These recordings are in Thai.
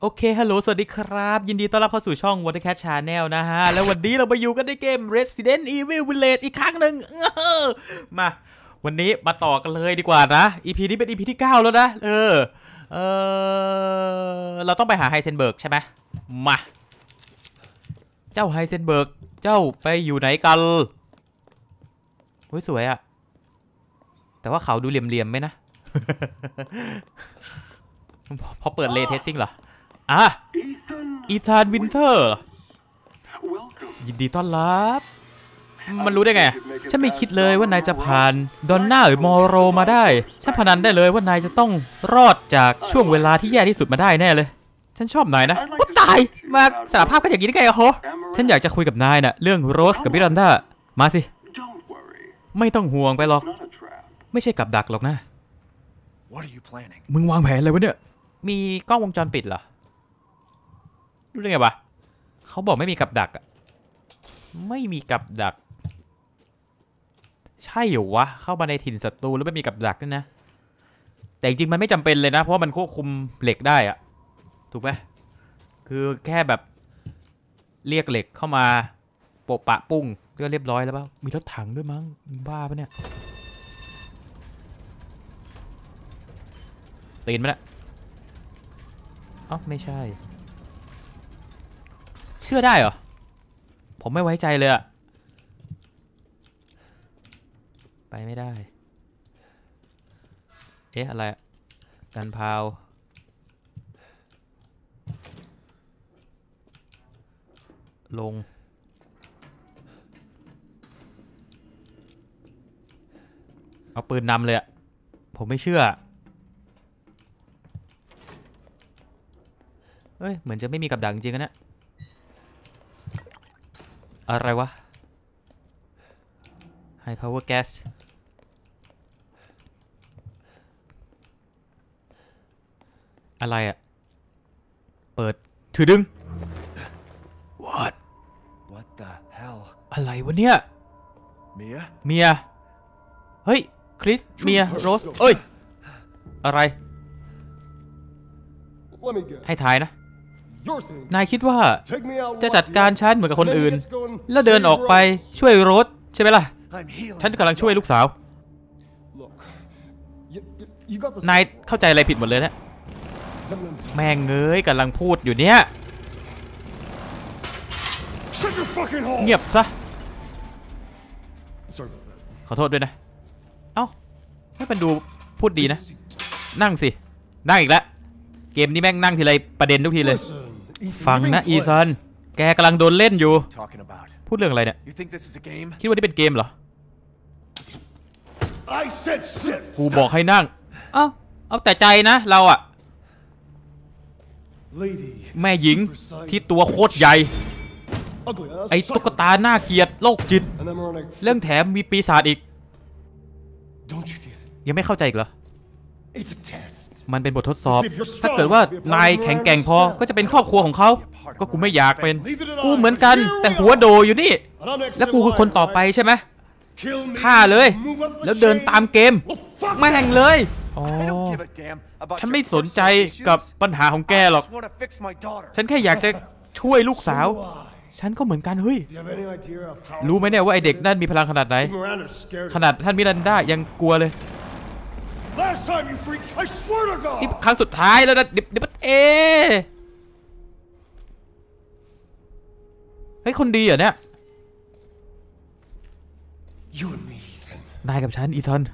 โอเคฮัลโหลสวัสดีครับยินดีต้อนรับเข้าสู่ช่อง Watercat Channel นะฮะแล้ววันนี้เรามาอยู่กันในเกม Resident Evil Village อีกครั้งหนึ่งมาวันนี้มาต่อกันเลยดีกว่านะ EP นี้เป็น EP ที่9แล้วนะเราต้องไปหาไฮเซนเบิร์กใช่ไหมมาเจ้าไฮเซนเบิร์กเจ้าไปอยู่ไหนกันโอ้ยสวยอะแต่ว่าเขาดูเหลี่ยมๆไหมนะ พอเปิดเลเทสซิ่งเหรออีธานวินเทอร์ยินดีต้อนรับมันรู้ได้ไงฉันไม่คิดเลยว่านายจะผ่านดอนน่าหรือมอโรมาได้ฉันพนันได้เลยว่านายจะต้องรอดจากช่วงเวลาที่แย่ที่สุดมาได้แน่เลยฉันชอบนายนะโอ้ตายมาสารภาพกันอย่างนี้ได้ไงอะโหฉันอยากจะคุยกับนายน่ะเรื่องโรสกับมิรันดามาสิไม่ต้องห่วงไปหรอกไม่ใช่กับดักหรอกนะมึงวางแผนอะไรวะเนี่ยมีกล้องวงจรปิดเหรอรู้ได้ไงวะเขาบอกไม่มีกับดักอะไม่มีกับดักใช่เหรอวะเข้ามาในถิ่นศัตรูแล้วไม่มีกับดักด้วยนะแต่จริงๆมันไม่จำเป็นเลยนะเพราะมันควบคุมเหล็กได้อะถูกไหมคือแค่แบบเรียกเหล็กเข้ามาโปะปะปุ้งก็เรียบร้อยแล้วเปล่ามีรถถังด้วยมั้งบ้าปะเนี่ยตีนไหมล่ะอ๋อไม่ใช่เชื่อได้เหรอผมไม่ไว้ใจเลยอะไปไม่ได้เอ๊ะอะไรกันพาวลงเอาปืนนำเลยอะผมไม่เชื่อเอ้ยเหมือนจะไม่มีกับดักจริงๆนะอะไรวะ High Power Gas อะไรอะเปิดถือดึง What the hell อะไรวะเนี่ยเมียเฮ้ยคริสเมียโรสเอ้ยอะไรให้ทายนะนายคิดว่าจะจัดการฉันเหมือนกับคนอื่นแล้วเดินออกไปช่วยโรสใช่ไหมล่ะฉันกำลังช่วยลูกสาวนายเข้าใจอะไรผิดหมดเลยนะแม่งเงยกำลังพูดอยู่เนี้ยเงียบซะขอโทษด้วยนะเอ้าให้มันดูพูดดีนะนั่งสินั่งอีกแล้วเกมนี้แม่งนั่งทีไรประเด็นทุกทีเลยฟังนะอีซันแกกำลังโดนเล่นอยู่พูดเรื่องอะไรเนี่ยคิดว่านี่เป็นเกมเหรอกูบอกให้นั่งเอาแต่ใจนะเราอะแม่หญิงที่ตัวโคตรใหญ่ไอ้ตุ๊กตาหน้าเกลียดโรคจิตเรื่องแถมมีปีศาจอีกยังไม่เข้าใจอีกเหรอมันเป็นบททดสอบถ้าเกิดว่านายแข็งแกร่งพอก็จะเป็นครอบครัวของเขาก็กูไม่อยากเป็นกูเหมือนกันแต่หัวโดอยู่นี่แล้วกูคือคนต่อไปใช่ไหมฆ่าเลยแล้วเดินตามเกมไม่แห่งเลยอ๋อฉันไม่สนใจกับปัญหาของแกหรอกฉันแค่อยากจะช่วยลูกสาวฉันก็เหมือนกันเฮ้ยรู้ไหมเนี่ยว่าไอเด็กนั่นมีพลังขนาดไหนขนาดท่านมิรันดายังกลัวเลยนี่ครั้งสุดท้ายแล้วนะเดี๋ยวเฮ้ยคนดีเหรอเนี่ยนายกับฉันอีธาน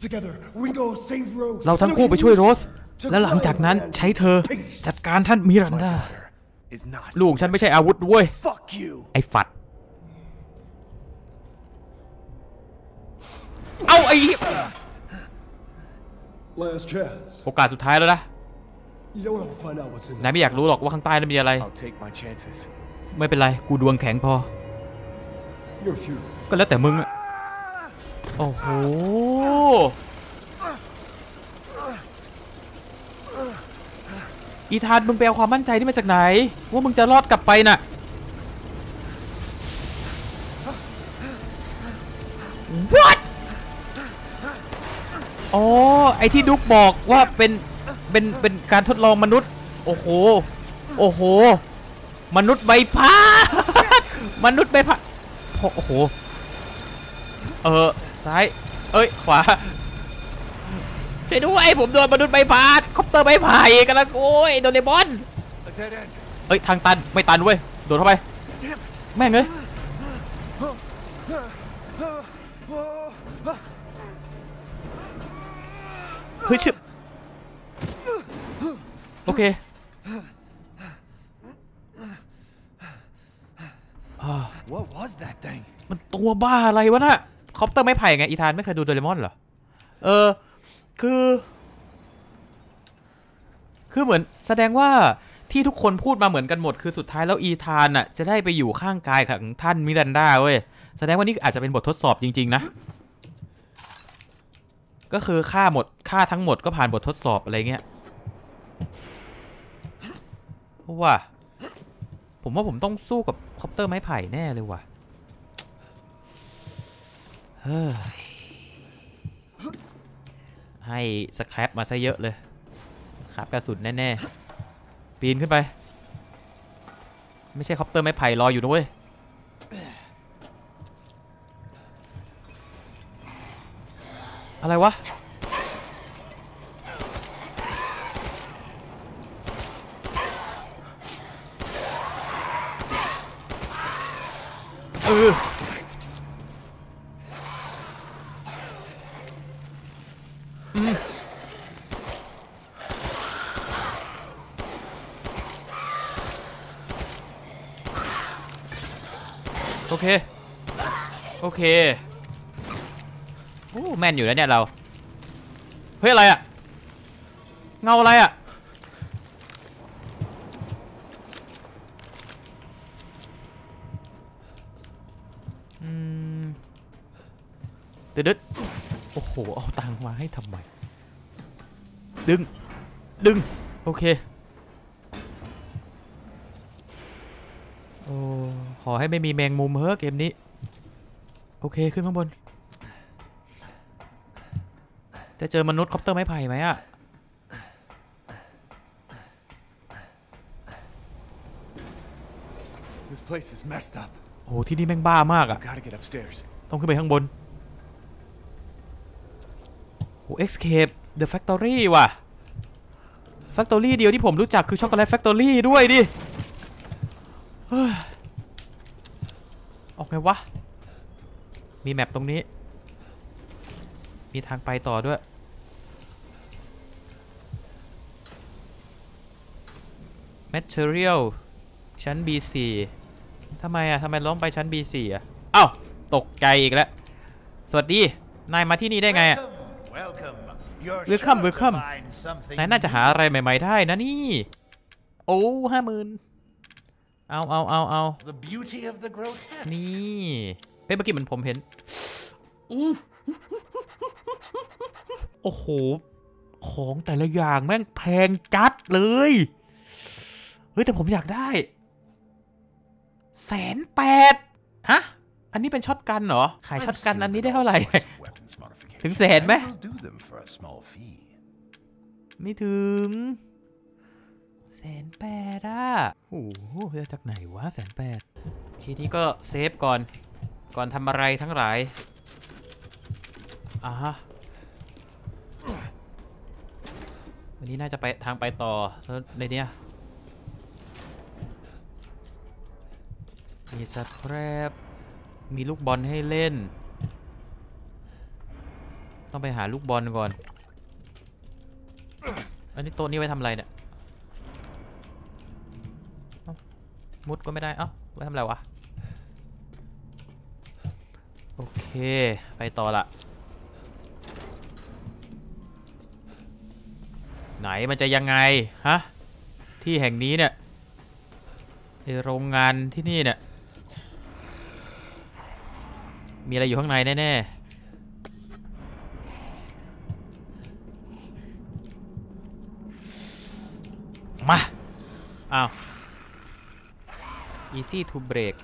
เราทั้งคู่ไปช่วยโรสแล้วหลังจากนั้นใช้เธอจัดการท่านมิรันดาลูกฉันไม่ใช่อาวุธด้วยไอ้ฝัดเอาไอ้โอกาสสุดท้ายแล้วนะนายไม่อยากรู้หรอกว่าข้างใต้นั้นมีอะไรไม่เป็นไรกูดวงแข็งพอก็แล้วแต่มึงอะโอ้โหอีธานมึงไปเอาความมั่นใจที่มาจากไหนว่ามึงจะรอดกลับไปน่ะ What อ๋อไอที่ดุ๊กบอกว่าเป็นการทดลองมนุษย์โอ้โหโอ้โหมนุษย์ใบพาดมนุษย์ใบพาดโอ้โหซ้ายขวาช่วยด้วยผมโดนมนุษย์ใบพาดคอปเตอร์ใบไผ่กันละโอ้ยโดนเลมอนทางตันไม่ตันเว้ยโดนเข้าไปแม่งเลยเฮ้ยชิบโอเคมันตัวบ้าอะไรวะน่ะคอปเตอร์ไม่ไผ่ไงอีธานไม่เคยดูโดเรมอนเหรอคือเหมือนแสดงว่าที่ทุกคนพูดมาเหมือนกันหมดคือสุดท้ายแล้วอีธานน่ะจะได้ไปอยู่ข้างกายของท่านมิรันดาเว้ยแสดงว่านี่อาจจะเป็นบททดสอบจริงๆนะก็คือฆ่าทั้งหมดก็ผ่านบททดสอบอะไรเงี้ยว่าผมว่าผมต้องสู้กับคอปเตอร์ไม้ไผ่แน่เลยว่ะเฮ้ยให้สแครปมาซะเยอะเลยครับกระสุนแน่ๆปีนขึ้นไปไม่ใช่คอปเตอร์ไม้ไผ่รออยู่นะเว้ยอะไรวะโอเคโอ้แม่นอยู่แล้วเนี่ยเราเฮ้ยอะไรอะเงาอะไรอะดึ๊ดโอ้โหเอาตังมาให้ทำไมดึงโอเคโอ้ขอให้ไม่มีแมงมุมเฮ้ยเกมนี้โอเคขึ้นข้างบนจะเจอมนุษย์คอปเตอร์ไม้ไผ่ไหมอะโอ้ที่นี่แม่งบ้ามากอะต้องขึ้นไปข้างบนโอ้ Escape the Factory ว่ะ Factory เดียวที่ผมรู้จักคือช็อกโกแลต Factory ด้วยดิออกไงวะมีแมปตรงนี้มีทางไปต่อด้วยMaterial ชั้น B4 ทำไมร้องไปชั้น B4 อ่ะอ้าวตกใจอีกแล้วสวัสดีนายมาที่นี่ได้ไงอ่ะ Welcome นายน่าจะหาอะไรใหม่ๆได้นะนี่โอ้50,000เอานี่เมื่อกี้มันผมเห็นโอ้โหของแต่ละอย่างแม่งแพงจัดเลยเฮ้ยแต่ผมอยากได้180,000ฮะอันนี้เป็นช็อตกันเหรอขายช็อตกันอันนี้ได้เท่าไหร่ถึง100,000ไหมไม่ถึง180,000อ่ะโอ้โหจากไหนวะ180,000ทีนี้ก็เซฟก่อนทำอะไรทั้งหลายวันนี้น่าจะไปทางไปต่อแล้วในเนี้ยมีสแครปมีลูกบอลให้เล่นต้องไปหาลูกบอลก่อนอันนี้โต๊ะนี้ไว้ทำอะไรเนี่ยมุดก็ไม่ได้ไว้ทำอะไรวะโอเคไปต่อละไหนมันจะยังไงฮะที่แห่งนี้เนี่ยโรงงานที่นี่เนี่ยมีอะไรอยู่ข้างในแน่ๆมาอ้าว easy to break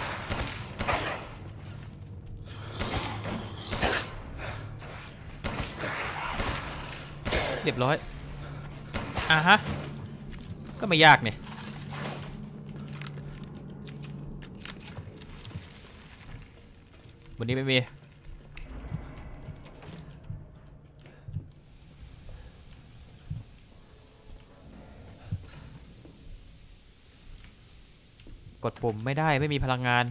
โเรียบร้อยฮะก็ไม่ยากเนี่ยวันนี้ไม่มีกดปุ่มไม่ได้ไม่มีพลังงาน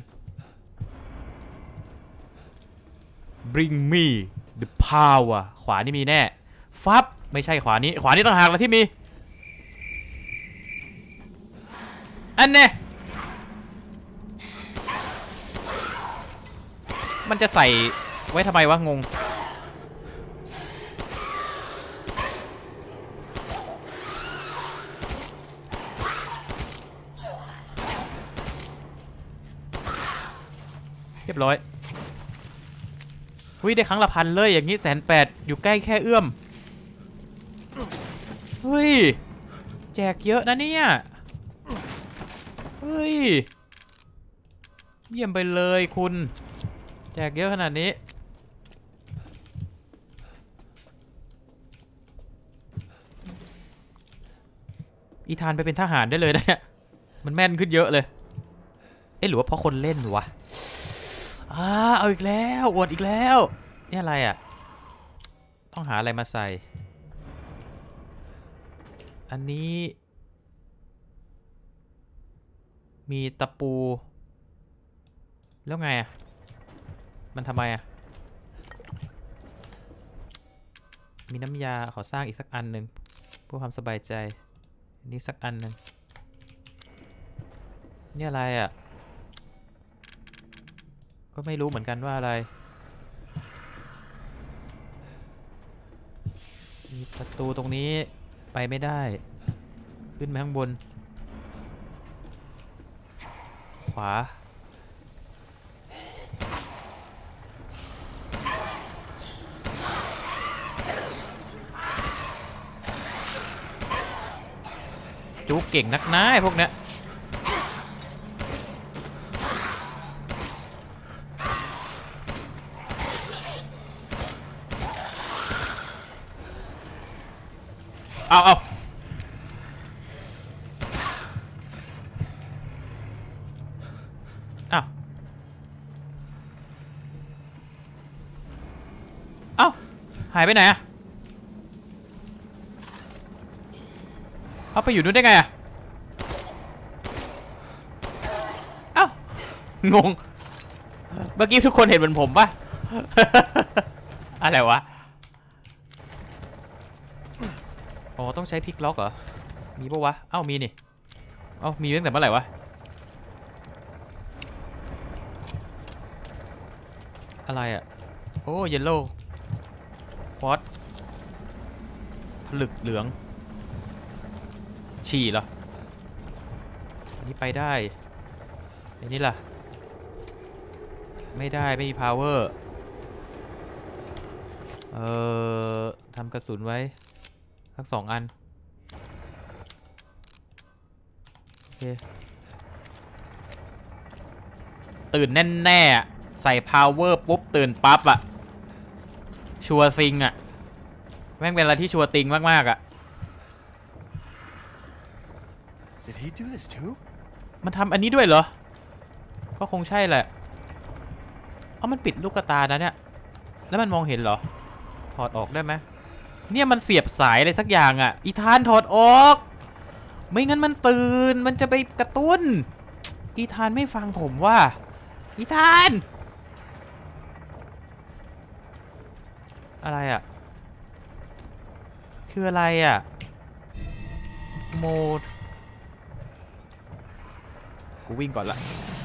Bring me the power ขวานี่มีแน่ฟับไม่ใช่ขวานี้ต่างหากแล้วที่มีอันเน่มันจะใส่ไว้ทำไมวะงงเรียบร้อยได้ครั้งละ1,000เลยอย่างนี้180,000อยู่ใกล้แค่เอื้อมแจกเยอะนะเนี่ยเยี่ยมไปเลยคุณแจกเยอะขนาดนี้อีธานไปเป็นทหารได้เลยนะเนี่ยมันแม่นขึ้นเยอะเลยหรือว่าเพราะคนเล่นวะเอาอีกแล้วอวดอีกแล้วนี่อะไรอ่ะต้องหาอะไรมาใส่อันนี้มีตะปูแล้วไงอ่ะมันทำไมอ่ะมีน้ำยาขอสร้างอีกสักอันหนึ่งเพื่อความสบายใจนี่สักอันหนึ่งนี่อะไรอ่ะก็ไม่รู้เหมือนกันว่าอะไรมีประตูตรงนี้ไปไม่ได้ขึ้นไปข้างบนขวาจู๊เก่งนักนะไอ้พวกเนี้ยเอาอ้าวหายไปไหนอะเอาไปอยู่นู้นได้ไงอะงงเมื่อกี้ทุกคนเห็นเหมือนผมปะ อะไรวะอ๋อต้องใช้พลิกล็อกเหรอมีปะวะมีนี่มีตั้งแต่เมื่อไหร่วะอะไรอะโอ้เยลโล่ฟอสผลึกเหลืองฉี่เหรออันนี้ไปได้อันนี้ล่ะไม่ได้ไม่มี power ทำกระสุนไว้ทั้ง2 อันโอเคตื่นแน่ๆใส่ power ปุ๊บตื่นปั๊บอะชัวร์ซิงอะแม่งเป็นอะไรที่ชัวร์ติงมากๆอะ Did he do this too? มันทำอันนี้ด้วยเหรอก็คงใช่แหละมันปิดลูกตานะเนี่ยแล้วมันมองเห็นเหรอถอดออกได้ไหมเนี่ยมันเสียบสายอะไรสักอย่างอ่ะอีธานถอดออกไม่งั้นมันตื่นมันจะไปกระตุ้นอีธานไม่ฟังผมว่าอีธานอะไรอ่ะคืออะไรอ่ะโหมดกูวิ่งก่อนละ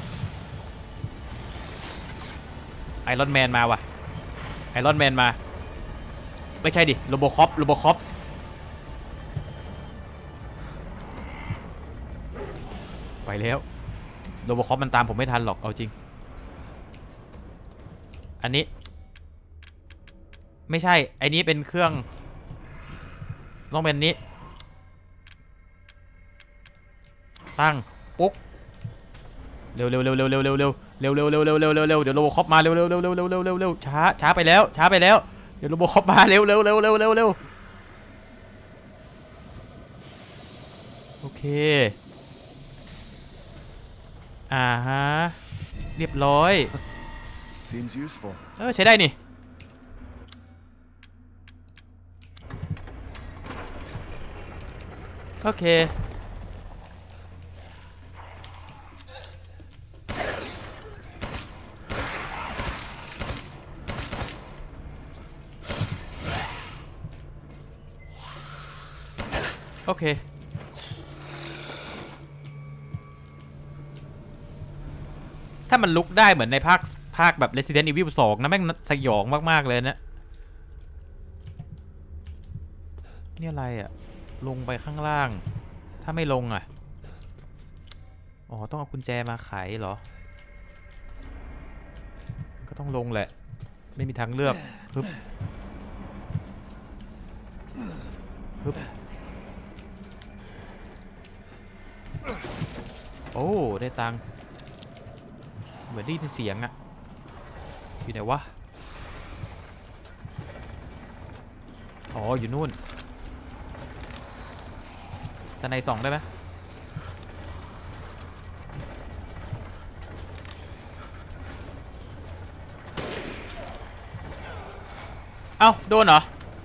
ไอรอนแมนมาว่ะไอรอนแมนมาไม่ใช่ดิโรโบคอปไปแล้วโรโบคอปมันตามผมไม่ทันหรอกเอาจริงอันนี้ไม่ใช่ไอ้นี้เป็นเครื่องต้องเป็นนี้ตั้งปุ๊กเร็วเดี๋ยวโรโบคอปมาเร็วช้าไปแล้วเดี๋ยวโรโบคอปมาเร็วโอเคฮะเรียบร้อย Seems useful. ใช้ได้นี่โอเคโอเคถ้ามันลุกได้เหมือนในภาคแบบ Resident Evil 2นะแม่งสยองมากๆเลยนะนี่อะไรอะลงไปข้างล่างถ้าไม่ลงอะอ๋อต้องเอากุญแจมาไขเหรอก็ต้องลงแหละไม่มีทางเลือกฮึบฮึบโอ้ได้ตังค์เหมือนได้ยินเสียงอะอยู่ไหนวะอ๋ออยู่นู่นสไนส่องได้ไหมเอ้าโดนเหรอ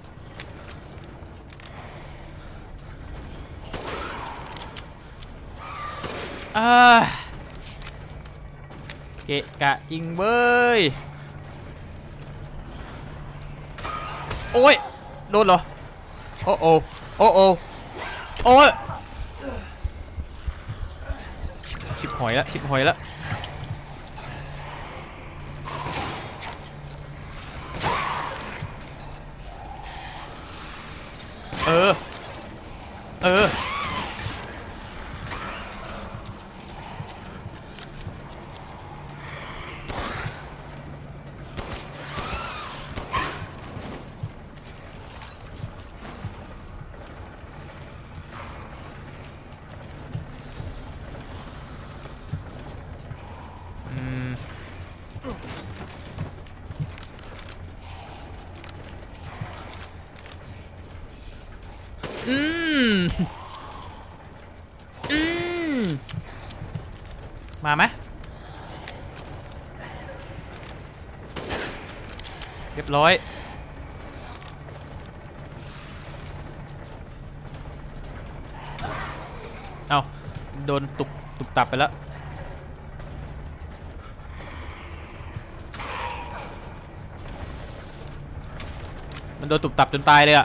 เกะกะจริงเว้ยโอ้ยโดนเหรอโอ้โอโอ้โอโอ้ยชิบหอยแล้วชิบหอยแล้วเอออืมมาไหมเรียบร้อยเอาโดนตุบตับไปแล้วมันโดนตุบตับจนตายเลยอะ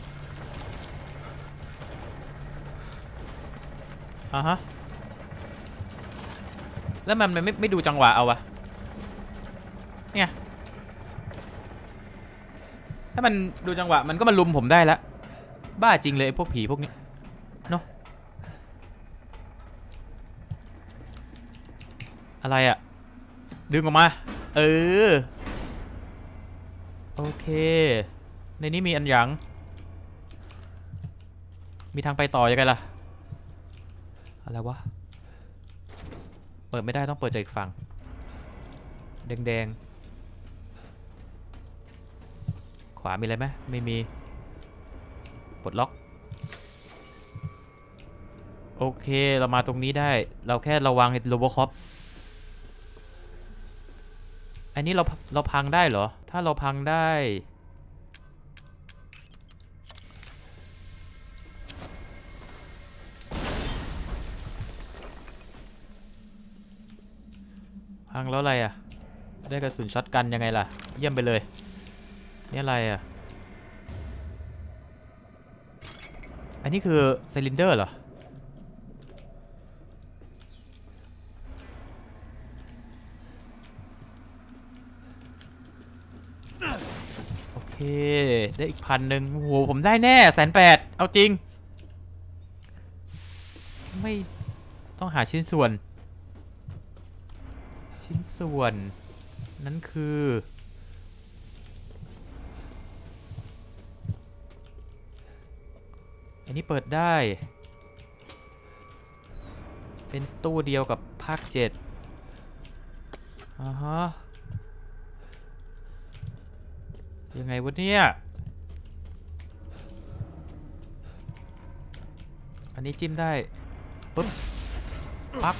ฮะแล้วมันไม่ดูจังหวะเอาวะเนี่ยถ้ามันดูจังหวะมันก็มาลุมผมได้แล้วบ้าจริงเลยไอ้พวกผีพวกนี้เนาะอะไรอะดึงออกมาโอเคในนี้มีอันหยังมีทางไปต่อยังไงล่ะอะไรวะเปิดไม่ได้ต้องเปิดจากอีกฝั่งแดงขวามีอะไรไหมไม่มีปลดล็อกโอเคเรามาตรงนี้ได้เราแค่ระวังไอ้โรโบคอปอันนี้เราพังได้เหรอถ้าเราพังได้พังแล้วอะไรอ่ะได้กระสุนช็อตกันยังไงล่ะเยี่ยมไปเลยนี่อะไรอ่ะอันนี้คือซิลินเดอร์เหรอโอเคได้อีก1,000โอ้โหผมได้แน่180,000เอาจริงไม่ต้องหาชิ้นส่วนนั้นคืออันนี้เปิดได้เป็นตู้เดียวกับภาค7ฮะยังไงวะเนี่ยออันนี้จิ้มได้ปุ๊บปั๊บ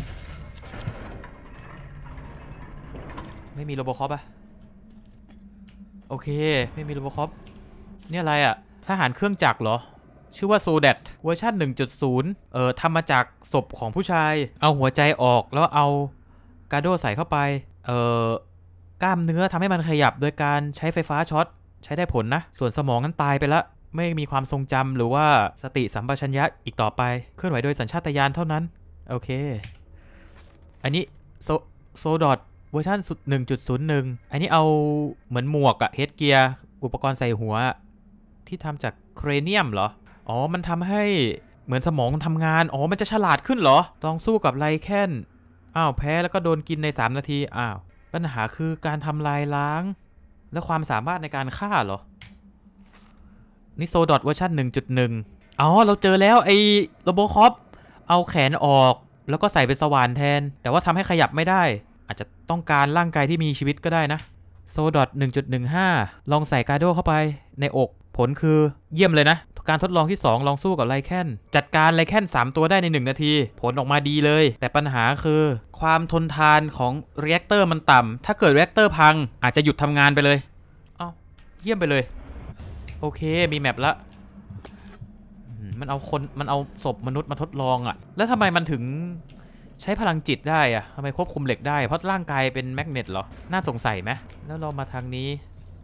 ไม่มีโรบอคอปอะโอเคไม่มีโรบอคอปนี่อะไรอะทหารเครื่องจักรเหรอชื่อว่าโซแดดเวอร์ชัน 1.0 ทำมาจากศพของผู้ชายเอาหัวใจออกแล้วเอากาโดใส่เข้าไปกล้ามเนื้อทำให้มันขยับโดยการใช้ไฟฟ้าช็อตใช้ได้ผลนะส่วนสมองนั้นตายไปแล้วไม่มีความทรงจำหรือว่าสติสัมปชัญญะอีกต่อไปเคลื่อนไหวโดยสัญชาตญาณเท่านั้นโอเคอันนี้โซดอทเวอร์ชัน 1.01 อันนี้เอาเหมือนหมวกอะเฮดเกียร์อุปกรณ์ใส่หัวที่ทำจากเครเนียมเหรออ๋อมันทำให้เหมือนสมองมันทำงานอ๋อมันจะฉลาดขึ้นเหรอต้องสู้กับไลแคนอ้าวแพ้แล้วก็โดนกินใน3 นาทีอ้าวปัญหาคือการทำลายล้างและความสามารถในการฆ่าเหรอนี่โซดอทเวอร์ชัน 1.1 อ๋อเราเจอแล้วไอ้โรโบคอปเอาแขนออกแล้วก็ใส่เป็นสว่านแทนแต่ว่าทำให้ขยับไม่ได้อาจจะต้องการร่างกายที่มีชีวิตก็ได้นะโซดอท 1.15 ลองใส่กาโดเข้าไปในอกผลคือเยี่ยมเลยนะการทดลองที่2ลองสู้กับไลแคนจัดการไลแคน3ตัวได้ใน1 นาทีผลออกมาดีเลยแต่ปัญหาคือความทนทานของเรีแอคเตอร์มันต่ำถ้าเกิดเรีแอคเตอร์พังอาจจะหยุดทำงานไปเลยอ้าวเยี่ยมไปเลยโอเคมีแมปละมันเอาศพมนุษย์มาทดลองอะแล้วทำไมมันถึงใช้พลังจิตได้อะทำไมควบคุมเหล็กได้เพราะร่างกายเป็นแมกเนตเหรอน่าสงสัยไหมแล้วเรามาทางนี้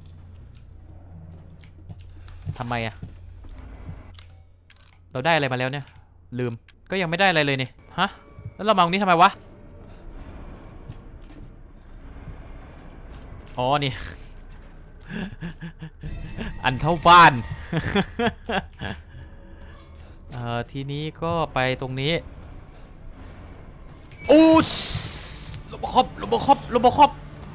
ทำไมอะเราได้อะไรมาแล้วเนี่ยลืมก็ยังไม่ได้อะไรเลยเนี่ยฮะแล้วเรามาตรงนี้ทำไมวะอ๋อนี่ อันเท่าบ้าน ทีนี้ก็ไปตรงนี้โอ้โรบอคอปโรบอคอปโรบอคอป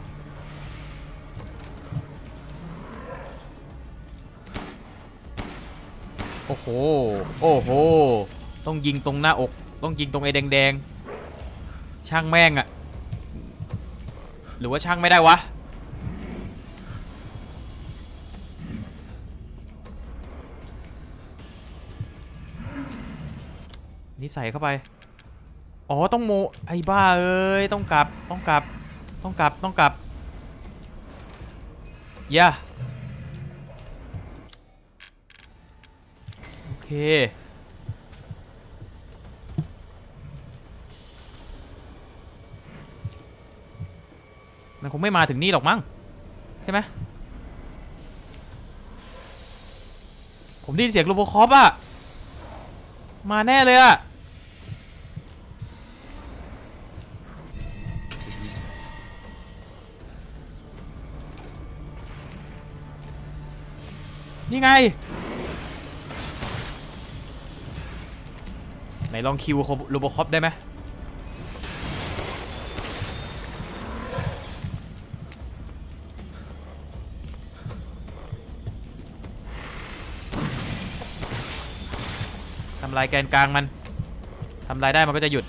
โอ้โหโอ้โหต้องยิงตรงหน้าอกต้องยิงตรงไอ้แดงๆช่างแม่งอะหรือว่าช่างไม่ได้วะนี่ใส่เข้าไปอ๋อต้องโมไอ้บ้าเอ้ยต้องกลับย่าโอเคมันคงไม่มาถึงนี่หรอกมั้งใช่ไหมผมได้ยินเสียงโรบอคอปอะมาแน่เลยอะนี่ไงไหนลองคิวโรบอคอปได้ไหมทำลายแกนกลางมันทำลายได้มันก็จะหยุด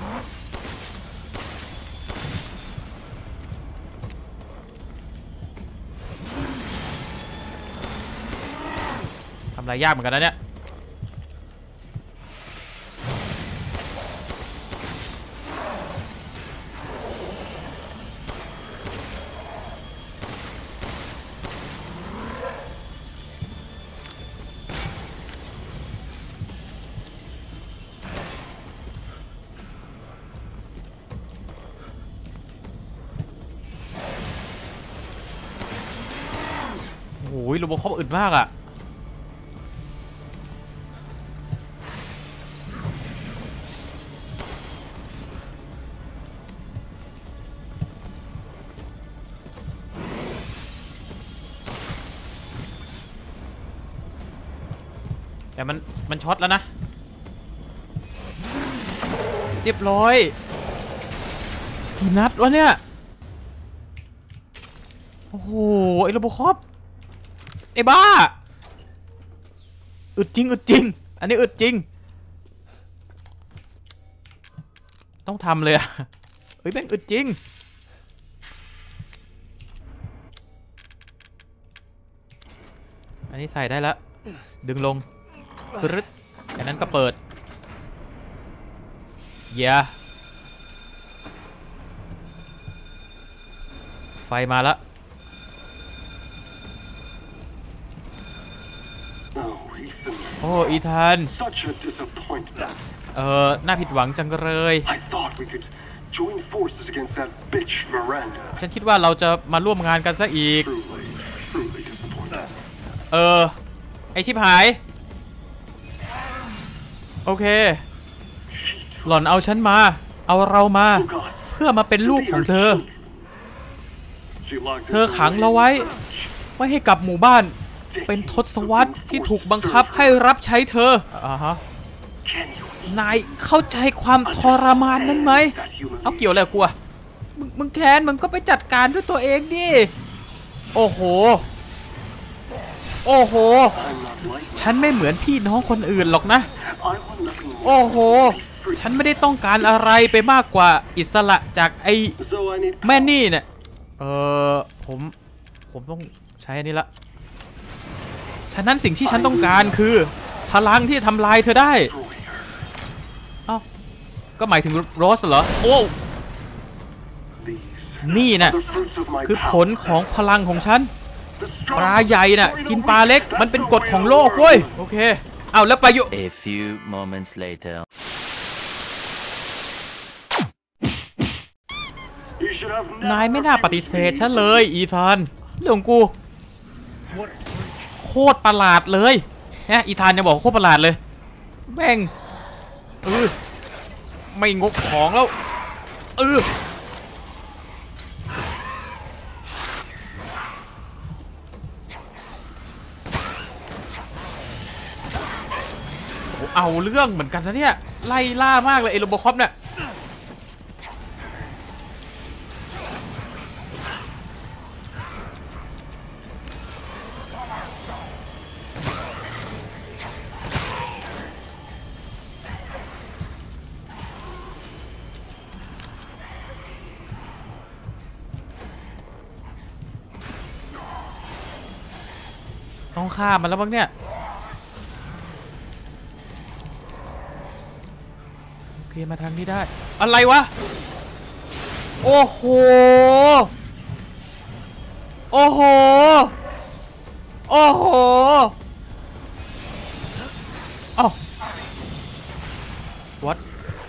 ทำลายยากเหมือนกันนะเนี่ยโอ้ยโรบอคอปอึดมากอะแต่มันช็อตแล้วนะเรียบร้อยกี่นัดวะเนี่ยโอ้โหไอ้โรบอคอปไอ้บ้าอึดจริงอันนี้อึดจริงต้องทำเลยอะเฮ้ยแม่งอึดจริงอันนี้ใส่ได้แล้วดึงลงฟรึดอันนั้นก็เปิดอย่าไฟมาแล้วโอ้อีธานน่าผิดหวังจังเลยฉันคิดว่าเราจะมาร่วมงานกันซะอีกไอชิบหายโอเคหล่อนเอาฉันมาเอาเรามาเพื่อมาเป็นลูกของเธอขังเราไว้ไม่ให้กลับหมู่บ้านเป็นทศวรรษที่ถูกบังคับให้รับใช้เธอนายเข้าใจความทรมานนั้นไหมเอาเกี่ยวอะไรกูอะมึงแค้นมึงก็ไปจัดการด้วยตัวเองดิโอ้โหโอ้โหฉันไม่เหมือนพี่น้องคนอื่นหรอกนะโอ้โหฉันไม่ได้ต้องการอะไรไปมากกว่าอิสระจากไอ้แม่นี่เนี่ยผมต้องใช้อันนี้ละฉะนั้นสิ่งที่ฉันต้องการคือพลังที่จะทำลายเธอได้เอ้าก็หมายถึงโรสเหรอโอ้นี่น่ะคือผลของพลังของฉันปลาใหญ่น่ะกินปลาเล็กมันเป็นกฎของโลกเว้ยโอเคเอาแล้วประโยชน์ A few moments later นายไม่น่าปฏิเสธฉันเลยอีธานเรื่องของกูโคตรประหลาดเลยเนี่ยอีธานจะบอกโคตรประหลาดเลยแม่งไม่งกของแล้วเอาเรื่องเหมือนกันนะเนี่ยไล่ล่ามากเลยไอ้โรบอคอปเนี่ยต้องฆ่ามันแล้วบ้างเนี่ยโอเคมาทางนี้ได้อะไรวะโอ้โหโอ้โหโอ้โหอ้าว what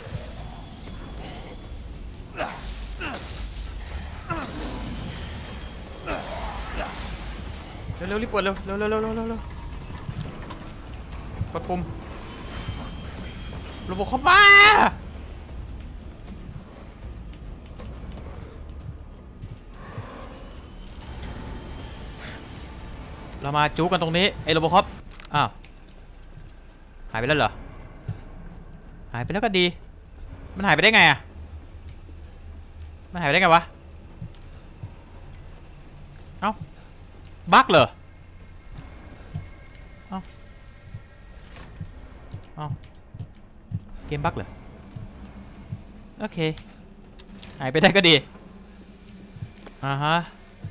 เร็วๆรีบเปิดเร็วเร็วเร็วเร็วเร็วเร็วกดปุ่มระบบเข้ามาเรามาจู๊กันตรงนี้ไอ้โรบอคอปอ้าวหายไปแล้วเหรอหายไปแล้วก็ดีมันหายไปได้ไงอะมันหายไปได้ไงวะเอ้าบั๊กเหรอเอ้าเกมบั๊กเหรอโอเคหายไปได้ก็ดีฮะ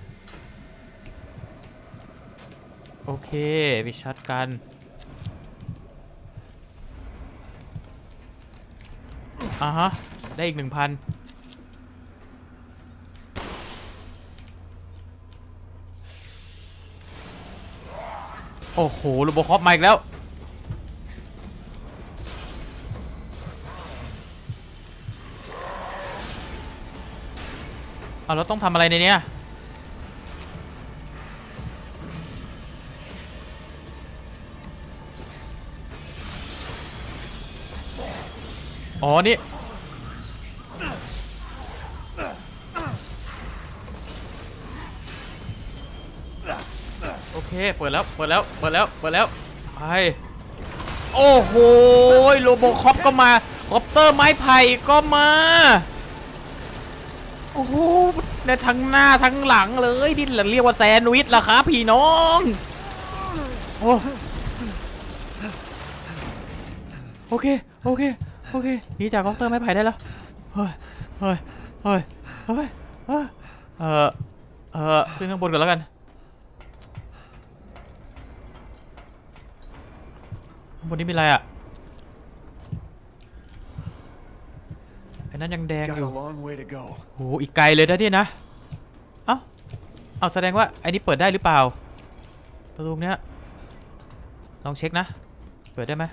โอเคไปช็อตกันฮะได้อีก 1,000โอ้โหโรบอคอปมาอีกแล้วเอาเราต้องทำอะไรในนี้อ๋อนี่โอเคเปิดแล้วไปโอ้โหโรบอคอปก็มาคอปเตอร์ไม้ไผ่ก็มาโอ้โหในทั้งหน้าทั้งหลังเลยนี่เรียกว่าแซนด์วิชล่ะครับพี่น้องโอเคหนีจากคอปเตอร์ไม้ไผ่ได้แล้วขึ้นข้างบนก่อนแล้วกันข้างบนนี้มีอะไรอ่ะนนั้นยังแดงอยู่ Got a long way to go. โหอีกไกลเลยนะเนี่ยนะเอาแสดงว่าไอ้นี้เปิดได้หรือเปล่าประตูเนี้ยลองเช็คนะเปิดได้ไหม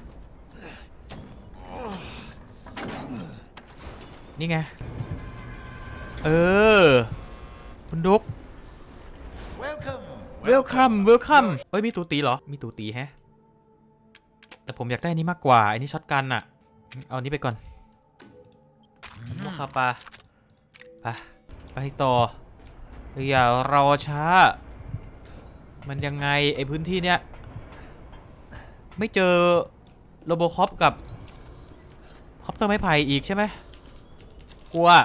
นี่ไงคุณดุ๊ก welcome เอ้ยมีตูตีเหรอมีตูตีแฮะแต่ผมอยากได้นี้มากกว่าไอ้นี่ช็อตกันอะเอานี้ไปก่อนลูกค้าไปต่ออย่ารอช้ามันยังไงไอ้พื้นที่เนี้ยไม่เจอโรโบคอปกับคอปเตอร์ไม้ไผ่อีกใช่ไหมกลัว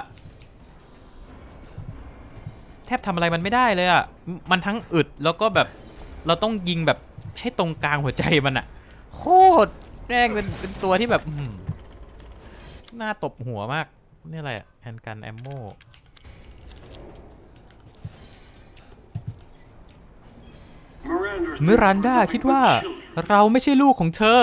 แทบทำอะไรมันไม่ได้เลยอ่ะมันทั้งอึดแล้วก็แบบเราต้องยิงแบบให้ตรงกลางหัวใจมันอ่ะโคตรแรงเป็นตัวที่แบบน่าตบหัวมากนี่อะไรอ่ะแฮนด์กันแอมโม่มิรันดาคิดว่าเราไม่ใช่ลูกของเธอ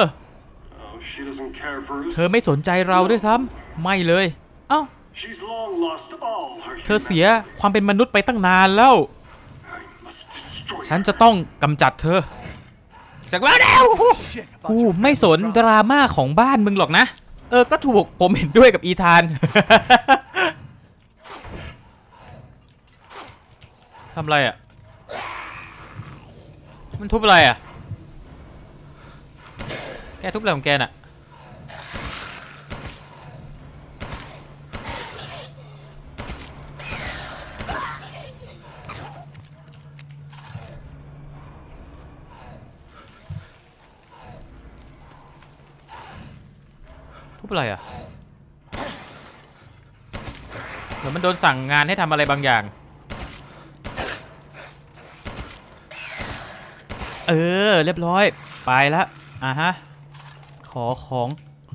ไม่สนใจเราด้วยซ้ำไม่เลยเอ้าเธอเสียความเป็นมนุษย์ไปตั้งนานแล้วฉันจะต้องกำจัดเธอจากบ้านแล้วกูไม่สนดราม่าของบ้านมึงหรอกนะก็ถูกผมเห็นด้วยกับอีธานทำอะไรอ่ะมันทุบอะไรอ่ะแกทุบอะไรของแกน่ะทุบอะไรอ่ะเหมือนมันโดนสั่งงานให้ทำอะไรบางอย่างเรียบร้อยไปแล้วฮะขอของ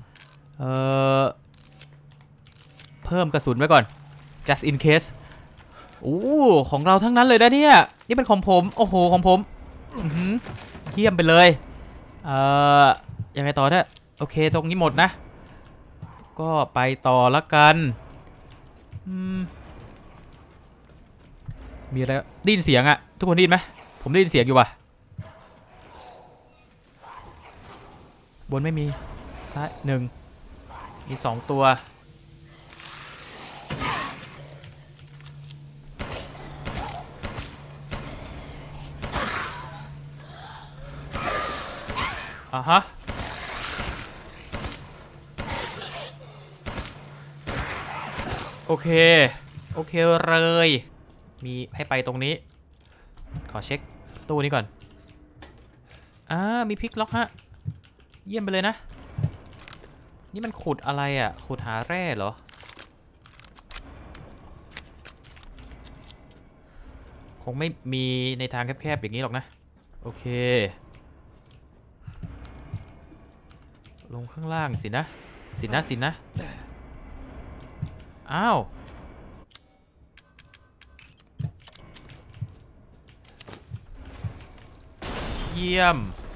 เพิ่มกระสุนไว้ก่อน just in case ของเราทั้งนั้นเลยนะเนี่ยนี่เป็นของผมโอ้โหของผมเยี่ยมไปเลยยังไงต่อเนี่ยโอเคตรงนี้หมดนะก็ไปต่อละกันมีอะไรได้ยินเสียงอะทุกคนได้ยินไหมผมได้ยินเสียงอยู่ว่ะบนไม่มีซ้าย1มี2ตัวฮะโอเคเลยมีให้ไปตรงนี้ขอเช็คตู้นี้ก่อนมีพลิกล็อกฮะเยี่ยมไปเลยนะนี่มันขุดอะไรอ่ะขุดหาแร่เหรอคงไม่มีในทางแคบๆอย่างนี้หรอกนะโอเคลงข้างล่างสินะอ้าวเยี่ยม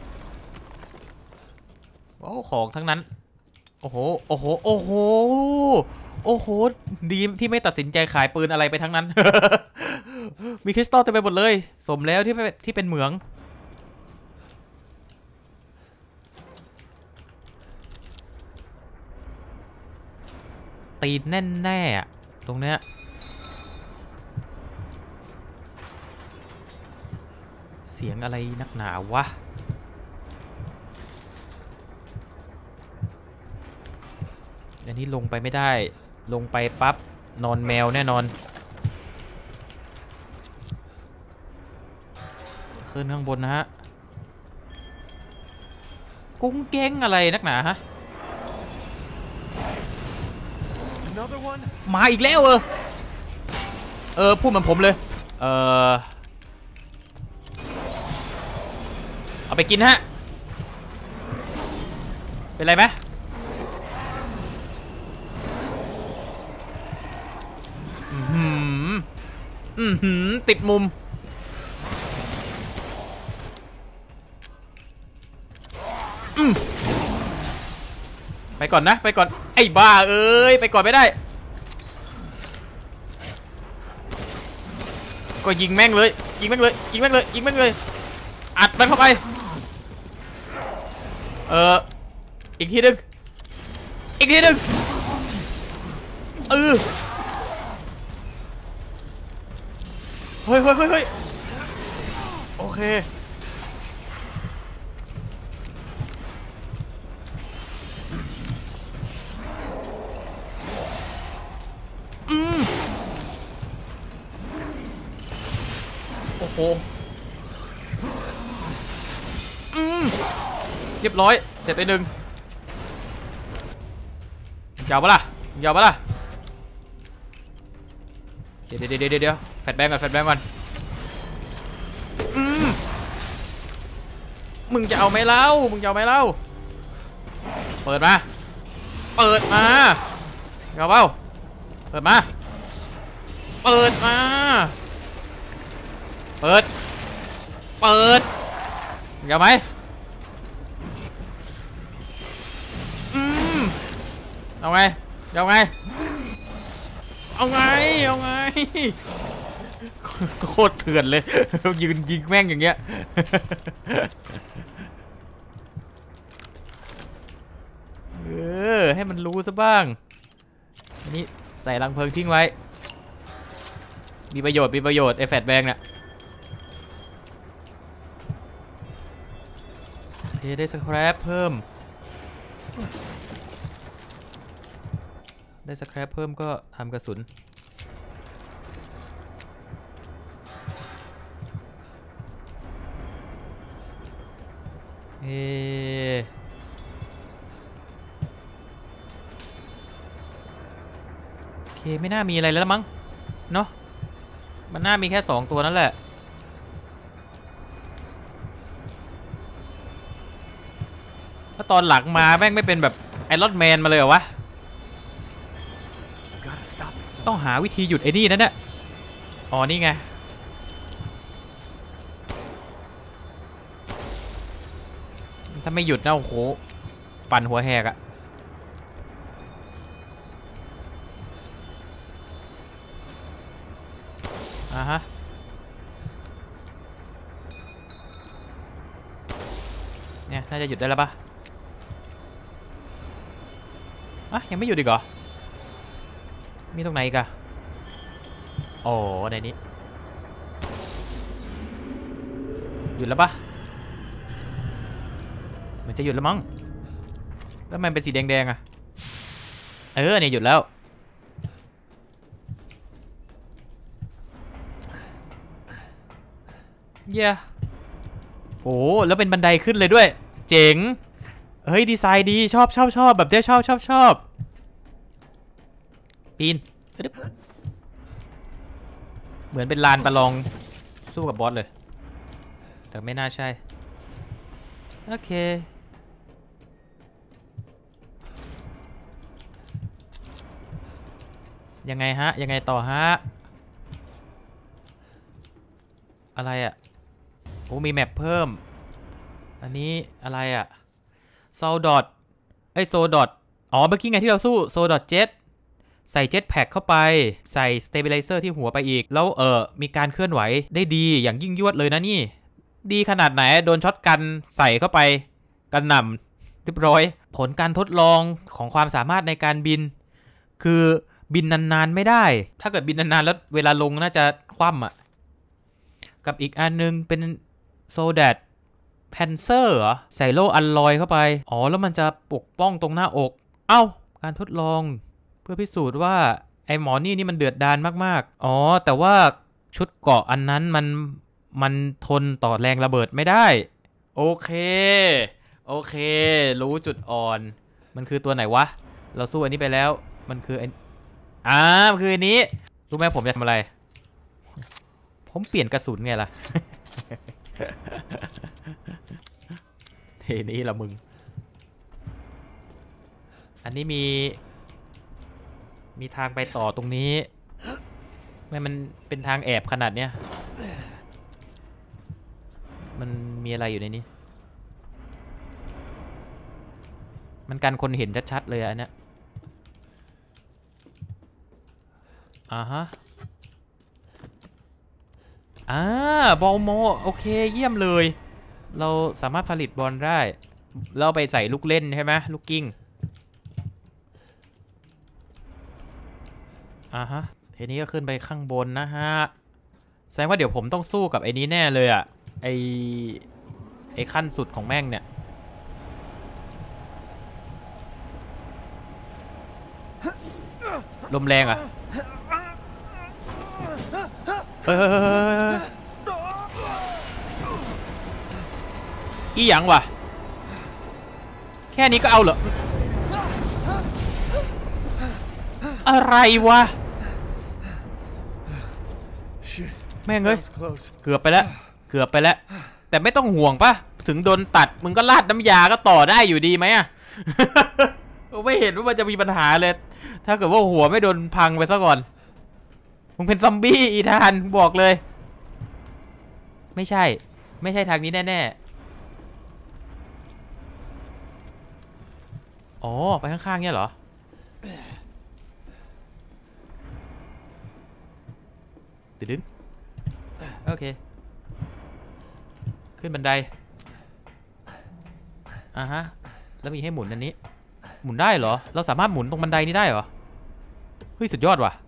ของทั้งนั้นโอ้โหดีที่ไม่ตัดสินใจขายปืนอะไรไปทั้งนั้น มีคริสตัลเต็มไปหมดเลยสมแล้วที่เป็นเหมืองตีนแน่ๆตรงเนี้ยเสียงอะไรนักหนาวะอันนี้ลงไปไม่ได้ลงไปปั๊บนอนแมวแน่นอนขึ้นข้างบนนะฮะกุ้งเก้งอะไรนักหนาฮะมาอีกแล้วพูดเหมือนผมเลยเอาไปกินฮะเป็นไรไหมติดมุมไปก่อนนะไปก่อนไอ้บ้าเอ้ยไปก่อนไม่ได้ก็ยิงแม่งเลยยิงแม่งเลยยิงแม่งเลยยิงแม่งเลยอัดมันเข้าไปอีกทีหนึ่งอีกทีหนึ่งเฮ้ยโอเคโอ้โหเรียบร้อยเสร็จไปหนึ่งยาวปะล่ะยาวปะล่ะเดี๋ยวแฟลชแบงก์ก่อนมึงจะเอาไหมเล่าเปิดมาเงาเปล่าเปิดมาเงาไหมเอาไงโคตรเถื่อนเลยยืนยิงแม่งอย่างเงี้ยให้มันรู้ซะบ้างอันนี้ใส่รังเพลิงทิ้งไว้มีประโยชน์ไอ้แฟลชแบงค์เนี่ยได้สแครปเพิ่มก็ทำกระสุนโอเคไม่น่ามีอะไรแล้วมั้งเนาะมันน่ามีแค่2ตัวนั่นแหละแล้วตอนหลังมาแม่งไม่เป็นแบบไอรอนแมนมาเลยเหรอวะต้องหาวิธีหยุดไอ้นี่นั่นแหละอ๋อนี่ไงถ้าไม่หยุดนะโอ้โหปั่นหัวแหกอะฮะเนี่ยน่าจะหยุดได้แล้วปะยังไม่หยุดอีกเหรอมีตรงไหนอีกอะอ๋อในนี้หยุดแล้วปะเหมือนจะหยุดแล้วมั้งแล้วมันเป็นสีแดงๆอะเนี่ยหยุดแล้วโอ้แล้วเป็นบันไดขึ้นเลยด้วยเจ๋งเฮ้ยดีไซน์ดีชอบแบบเนี้ยชอบปีนเหมือนเป็นลานประลองสู้กับบอสเลยแต่ไม่น่าใช่โอเคยังไงฮะยังไงต่อฮะอะไรอะโอ้มีแมปเพิ่มอันนี้อะไรอะโซดอทโซดอทอ๋อเมื่อกี้ไงที่เราสู้โซดอทเจ็ตใส่เจ็ตแพ็คเข้าไปใส่สเตเบลไลเซอร์ที่หัวไปอีกแล้วมีการเคลื่อนไหวได้ดีอย่างยิ่งยวดเลยนะนี่ดีขนาดไหนโดนช็อตกันใส่เข้าไปกันหน่ำเรียบร้อยผลการทดลองของความสามารถในการบินคือบินนานๆไม่ได้ถ้าเกิดบินนานๆแล้วเวลาลงน่าจะคว่ำอ่ะกับอีกอันนึงเป็นโซแดดแพนเซอร์เหรอใส่โล่อัลลอยเข้าไปอ๋อแล้วมันจะปกป้องตรงหน้าอกการทดลองเพื่อพิสูจน์ว่าไอหมอนี่มันเดือดดาลมากๆอ๋อแต่ว่าชุดเกราะอันนั้นมันทนต่อแรงระเบิดไม่ได้โอเครู้จุดอ่อนมันคือตัวไหนวะเราสู้อันนี้ไปแล้วมันคือมันคืออันนี้รู้ไหมผมจะทำอะไรผมเปลี่ยนกระสุนไงล่ะ เทนี้ละมึงอันนี้มีทางไปต่อตรงนี้มันเป็นทางแอบขนาดเนี้ยมันมีอะไรอยู่ในนี้มันกันคนเห็นชัดๆเลยอันเนี้ยฮะบอลโมโอเคเยี่ยมเลยเราสามารถผลิตบอลได้เราไปใส่ลูกเล่นใช่ไหมลูกกิ้งฮะทีนี้ก็ขึ้นไปข้างบนนะฮะแสดงว่าเดี๋ยวผมต้องสู้กับไอ้นี้แน่เลยอ่ะไอ้ขั้นสุดของแม่งเนี่ยลมแรงอ่ะอีหยังวะแค่นี้ก็เอาเหรออะไรวะแม่งเอ้ยเกือบไปแล้วแต่ไม่ต้องห่วงปะถึงโดนตัดมึงก็ราดน้ำยาก็ต่อได้อยู่ดีไหมอะ ไม่เห็นว่ามันจะมีปัญหาเลยถ้าเกิดว่าหัวไม่โดนพังไปซะก่อนมึงเป็นซอมบี้อีธานบอกเลยไม่ใช่ทางนี้แน่ๆอ๋อไปข้างๆเนี่ยเหรอดึงโอเคขึ้นบันไดฮะแล้วมีให้หมุนอันนี้หมุนได้เหรอเราสามารถหมุนตรงบันไดนี้ได้เหรอเฮ้ยสุดยอดว่ะ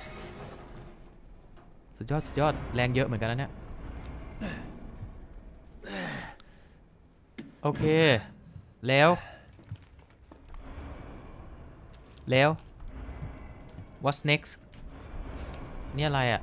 สุดยอดแรงเยอะเหมือนกันนะเนี่ยโอเคแล้ว what's next นี่อะไรอ่ะ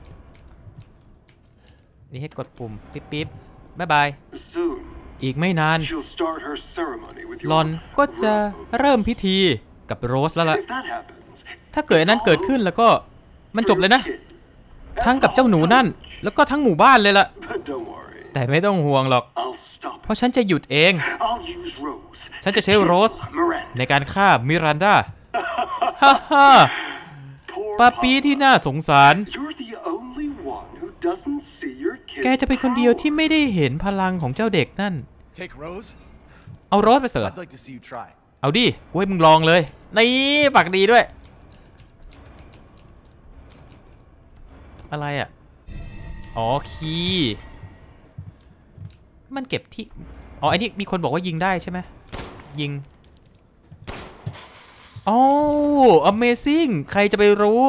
นี่ให้กดปุ่มปิ๊บบ๊ายบายอีกไม่นานลอนก็จะเริ่มพิธีกับโรสแล้วล่ะถ้าเกิดนั้นเกิดขึ้นแล้วก็มันจบเลยนะทั้งกับเจ้าหนูนั่นแล้วก็ทั้งหมู่บ้านเลยล่ะแต่ไม่ต้องห่วงหรอกเพราะฉันจะหยุดเองฉันจะใช้โรสในการฆ่ามิรันดาฮ่าปาปีที่น่าสงสารแกจะเป็นคนเดียวที่ไม่ได้เห็นพลังของเจ้าเด็กนั่นเอาโรสไปเสิร์ฟเอาดิกูให้มึงลองเลยนี่ปากดีด้วยอะไรอ่ะอ๋อคีย์มันเก็บที่อ๋อไอ้นี่มีคนบอกว่ายิงได้ใช่ไหมยิงโอ้ Amazing ใครจะไปรู้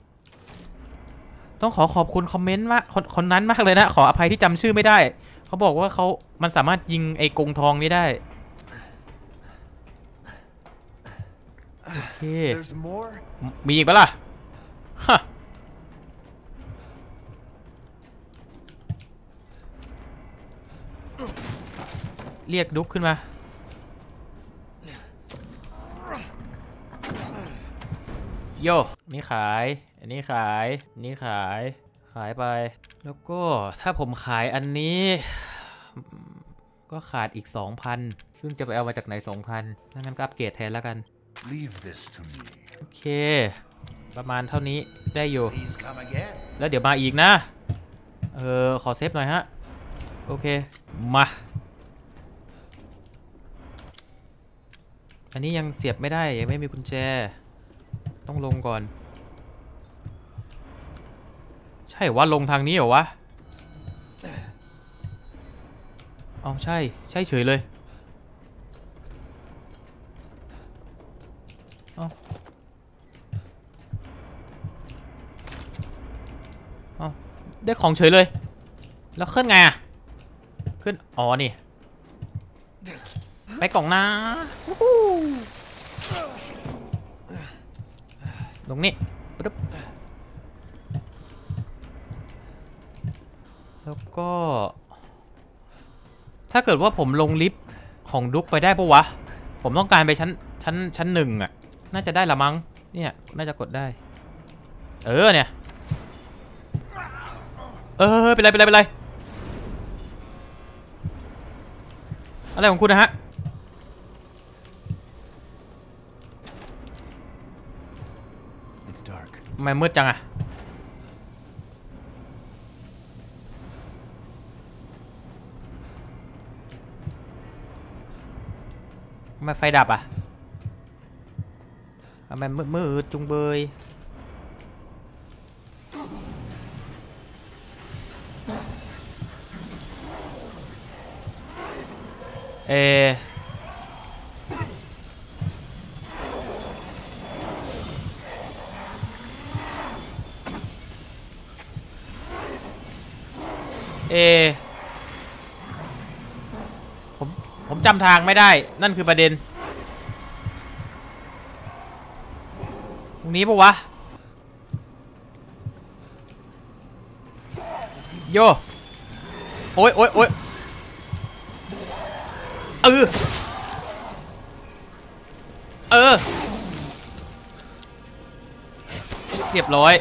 ต้องขอบคุณคอมเมนต์มากคนนั้นมากเลยนะขออภัยที่จำชื่อไม่ได้เขาบอกว่ามันสามารถยิงไอ้กงทองนี้ได้โอเคมีอีกปะล่ะฮะเรียกดุ๊กขึ้นมาโยนี่ขายอันนี้ขายนี่ขายไปแล้วก็ถ้าผมขายอันนี้ก็ขาดอีก 2,000 ซึ่งจะไปเอามาจากไหน 2,000งั้นก็อัปเกรดแทนแล้วกันโอเคประมาณเท่านี้ได้อยู่แล้วเดี๋ยวมาอีกนะขอเซฟหน่อยฮะโอเคมาอันนี้ยังเสียบไม่ได้ยังไม่มีกุญแจต้องลงก่อนใช่ว่าลงทางนี้เหรอวะอ๋อใช่เฉยเลยอ๋อได้ของเฉยเลยแล้วขึ้นไงอะขึ้นอ๋อนี่ไปกล่องนะตรงนี้ปึ๊บแล้วก็ถ้าเกิดว่าผมลงลิฟต์ของดุ๊กไปได้ปะวะผมต้องการไปชั้นหนึ่งอ่ะน่าจะได้ละมั้งเนี่ยน่าจะกดได้เนี่ยเป็นไรอะไรของคุณนะฮะทำไมมืดจังอะทำไมไฟดับอะทำไมมืดจุงเบยเอผมจำทางไม่ได้นั่นคือประเด็นตรงนี้ปะวะโยโอ้ยโอ้ยโอ้ยเรียบร้อย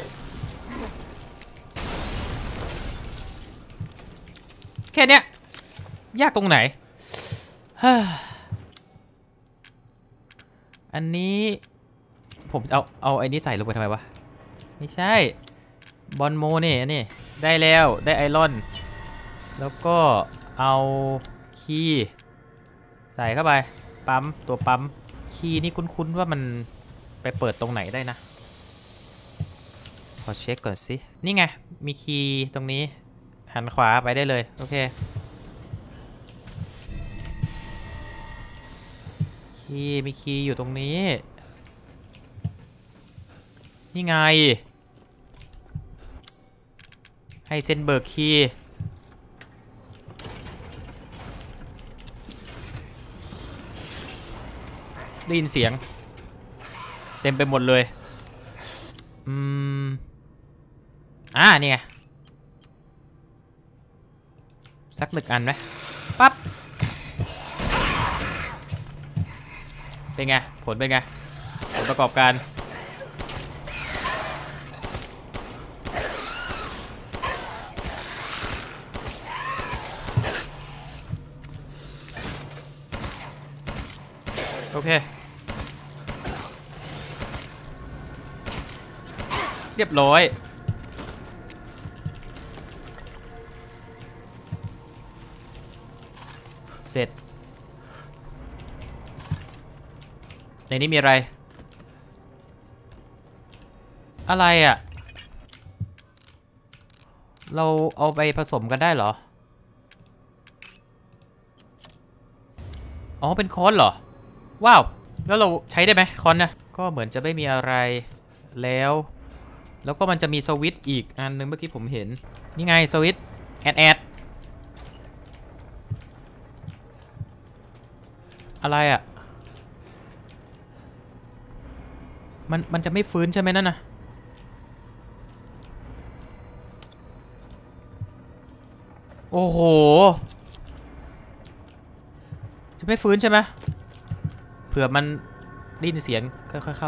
แค่เนี้ยยากตรงไหนอันนี้ผมเอาไอ้นี้ใส่ลงไปทำไมวะไม่ใช่บอลโมนี่อันนี้ได้แล้วได้ไอรอนแล้วก็เอาคีย์ใส่เข้าไปปั๊มตัวปั๊มคีย์นี่คุ้นๆว่ามันไปเปิดตรงไหนได้นะขอเช็คก่อนสินี่ไงมีคีย์ตรงนี้หันขวาไปได้เลยโอเคมีคีย์อยู่ตรงนี้นี่ไงให้เซนเบิร์กคีย์ได้ยินเสียงเต็มไปหมดเลยนี่ไงสัก1 อันไหมปั๊บเป็นไงผลเป็นไงผลประกอบการโอเคเรียบร้อยเสร็จในนี้มีอะไรอ่ะเราเอาไปผสมกันได้เหรออ๋อเป็นค้อนเหรอว้าวแล้วเราใช้ได้ไหมค้อนนะก็เหมือนจะไม่มีอะไรแล้วก็มันจะมีสวิตช์อีกอันนึงเมื่อกี้ผมเห็นนี่ไงสวิตช์แอดอะไรอ่ะมันจะไม่ฟื้นใช่ไหมนั่นนะโอ้โหจะไม่ฟื้นใช่ไหมเผื่อมันได้ยินเสียงค่อยๆเข้า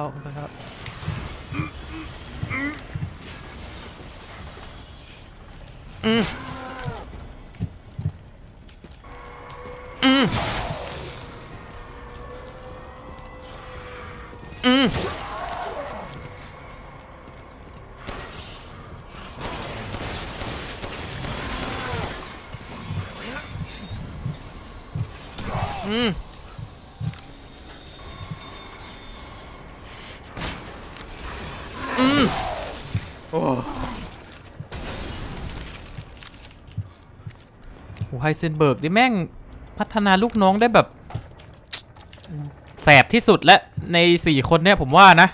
โอ้ไฮเซนเบิร์กนี่แม่งพัฒนาลูกน้องได้แบบแสบที่สุดและใน4 คนเนี่ยผมว่านะ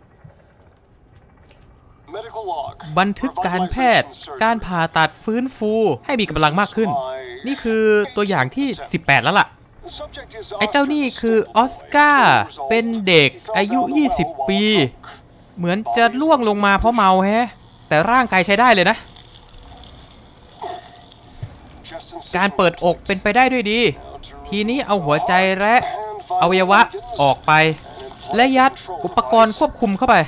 บันทึกการแพทย์การผ่าตัดฟื้นฟูให้มีกำลังมากขึ้นนี่คือตัวอย่างที่18แล้วล่ะไอ้เจ้านี่คือออสการ์เป็นเด็กอายุ20 ปีเหมือนจะล่วงลงมาเพราะเมาแฮะแต่ร่างกายใช้ได้เลยนะการเปิดอกเป็นไปได้ด้วยดีทีนี้เอาหัวใจและอวัยวะออกไปและยัดอุปกรณ์ควบคุมเข้าไป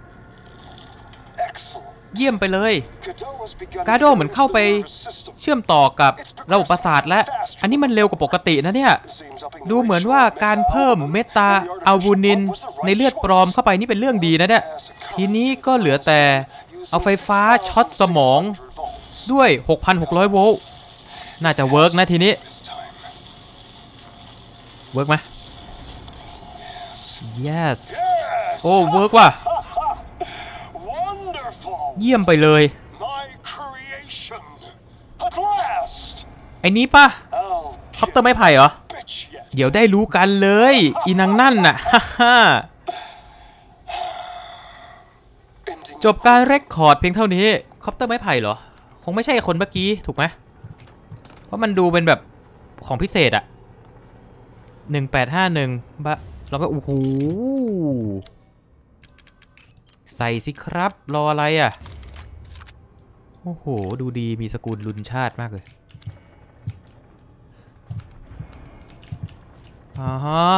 เยี่ยมไปเลยกาโดเหมือนเข้าไปเชื่อมต่อกับระบบประสาทและอันนี้มันเร็วกว่าปกตินะเนี่ยดูเหมือนว่าการเพิ่มเมตาอัลบูมินในเลือดปลอมเข้าไปนี่เป็นเรื่องดีนะเนี่ยทีนี้ก็เหลือแต่เอาไฟฟ้าช็อตสมองด้วย 6,600 โวลต์น่าจะเวิร์กนะทีนี้เวิร์กไหม yes โอ้เวิร์กว่ะเยี่ยมไปเลยไอ้นี้ป่ะคอปเตอร์ไม้ไผ่เหรอเดี๋ยวได้รู้กันเลยอีนางนั่นน่ะ ฮ่าฮ่าจบการเรคคอร์ดเพียงเท่านี้คอปเตอร์ไม้ไผ่เหรอคงไม่ใช่คนเมื่อกี้ถูกไหมเพราะมันดูเป็นแบบของพิเศษอะ1851บะเราก็โอ้โหใส่สิครับรออะไรอะโอ้โหดูดีมีสกุลลุนชาติมากเลยอ่าฮะ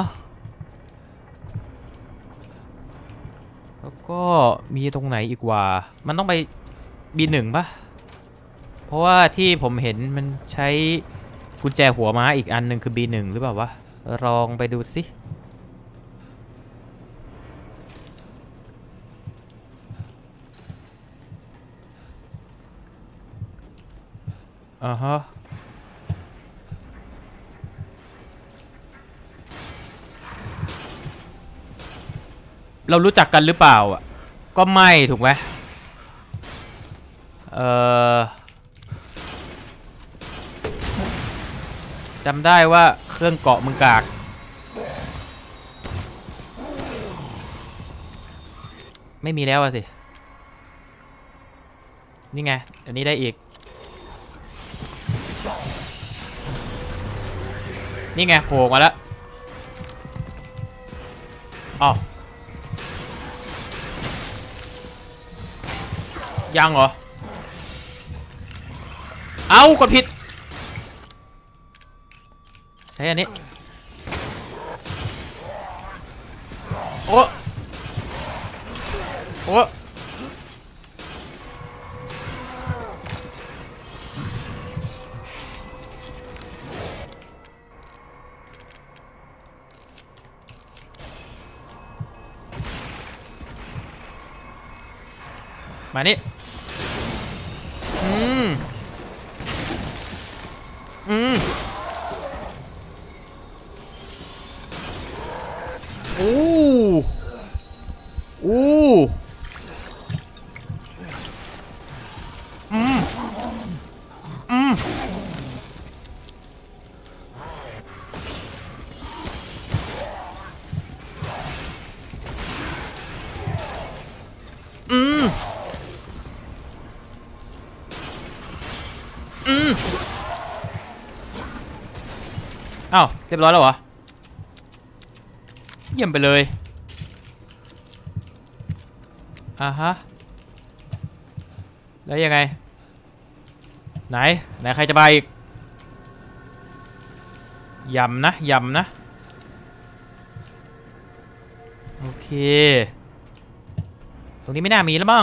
แล้วก็มีตรงไหนอีกว่ามันต้องไป B1 ป่ะเพราะว่าที่ผมเห็นมันใช้กุญแจหัวม้าอีกอันหนึ่งคือ B1 หรือเปล่าวะลองไปดูสิอ่าฮะเรารู้จักกันหรือเปล่าอ่ะก็ไม่ถูกไหมจำได้ว่าเครื่องเกาะมึงกากไม่มีแล้วอะสินี่ไงอันนี้ได้อีกนี่ไงโผล่มาแล้วอ๋อยังเหรอเอากดผิดใช้อันนี้โอ้โอ้มานี่อ้าวเรียบร้อยแล้วเหรอเยี่ยมไปเลยอ่าฮะแล้วยังไงไหนใครจะไปอีกยำนะโอเคตรงนี้ไม่น่ามีแล้วมั้ง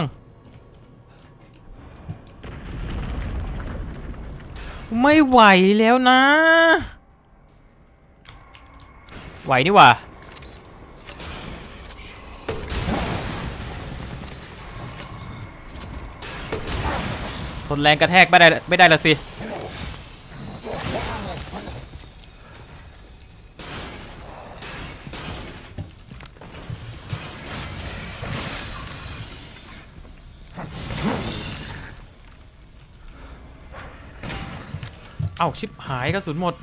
ไม่ไหวแล้วนะไหวนี่หว่าทนแรงกระแทกไม่ได้ละสิเอ้าชิบหายกระสุนหมด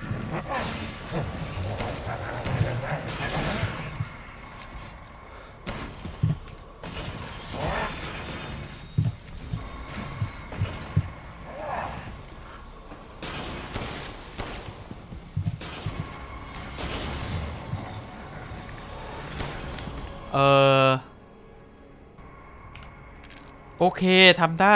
โอเคทำได้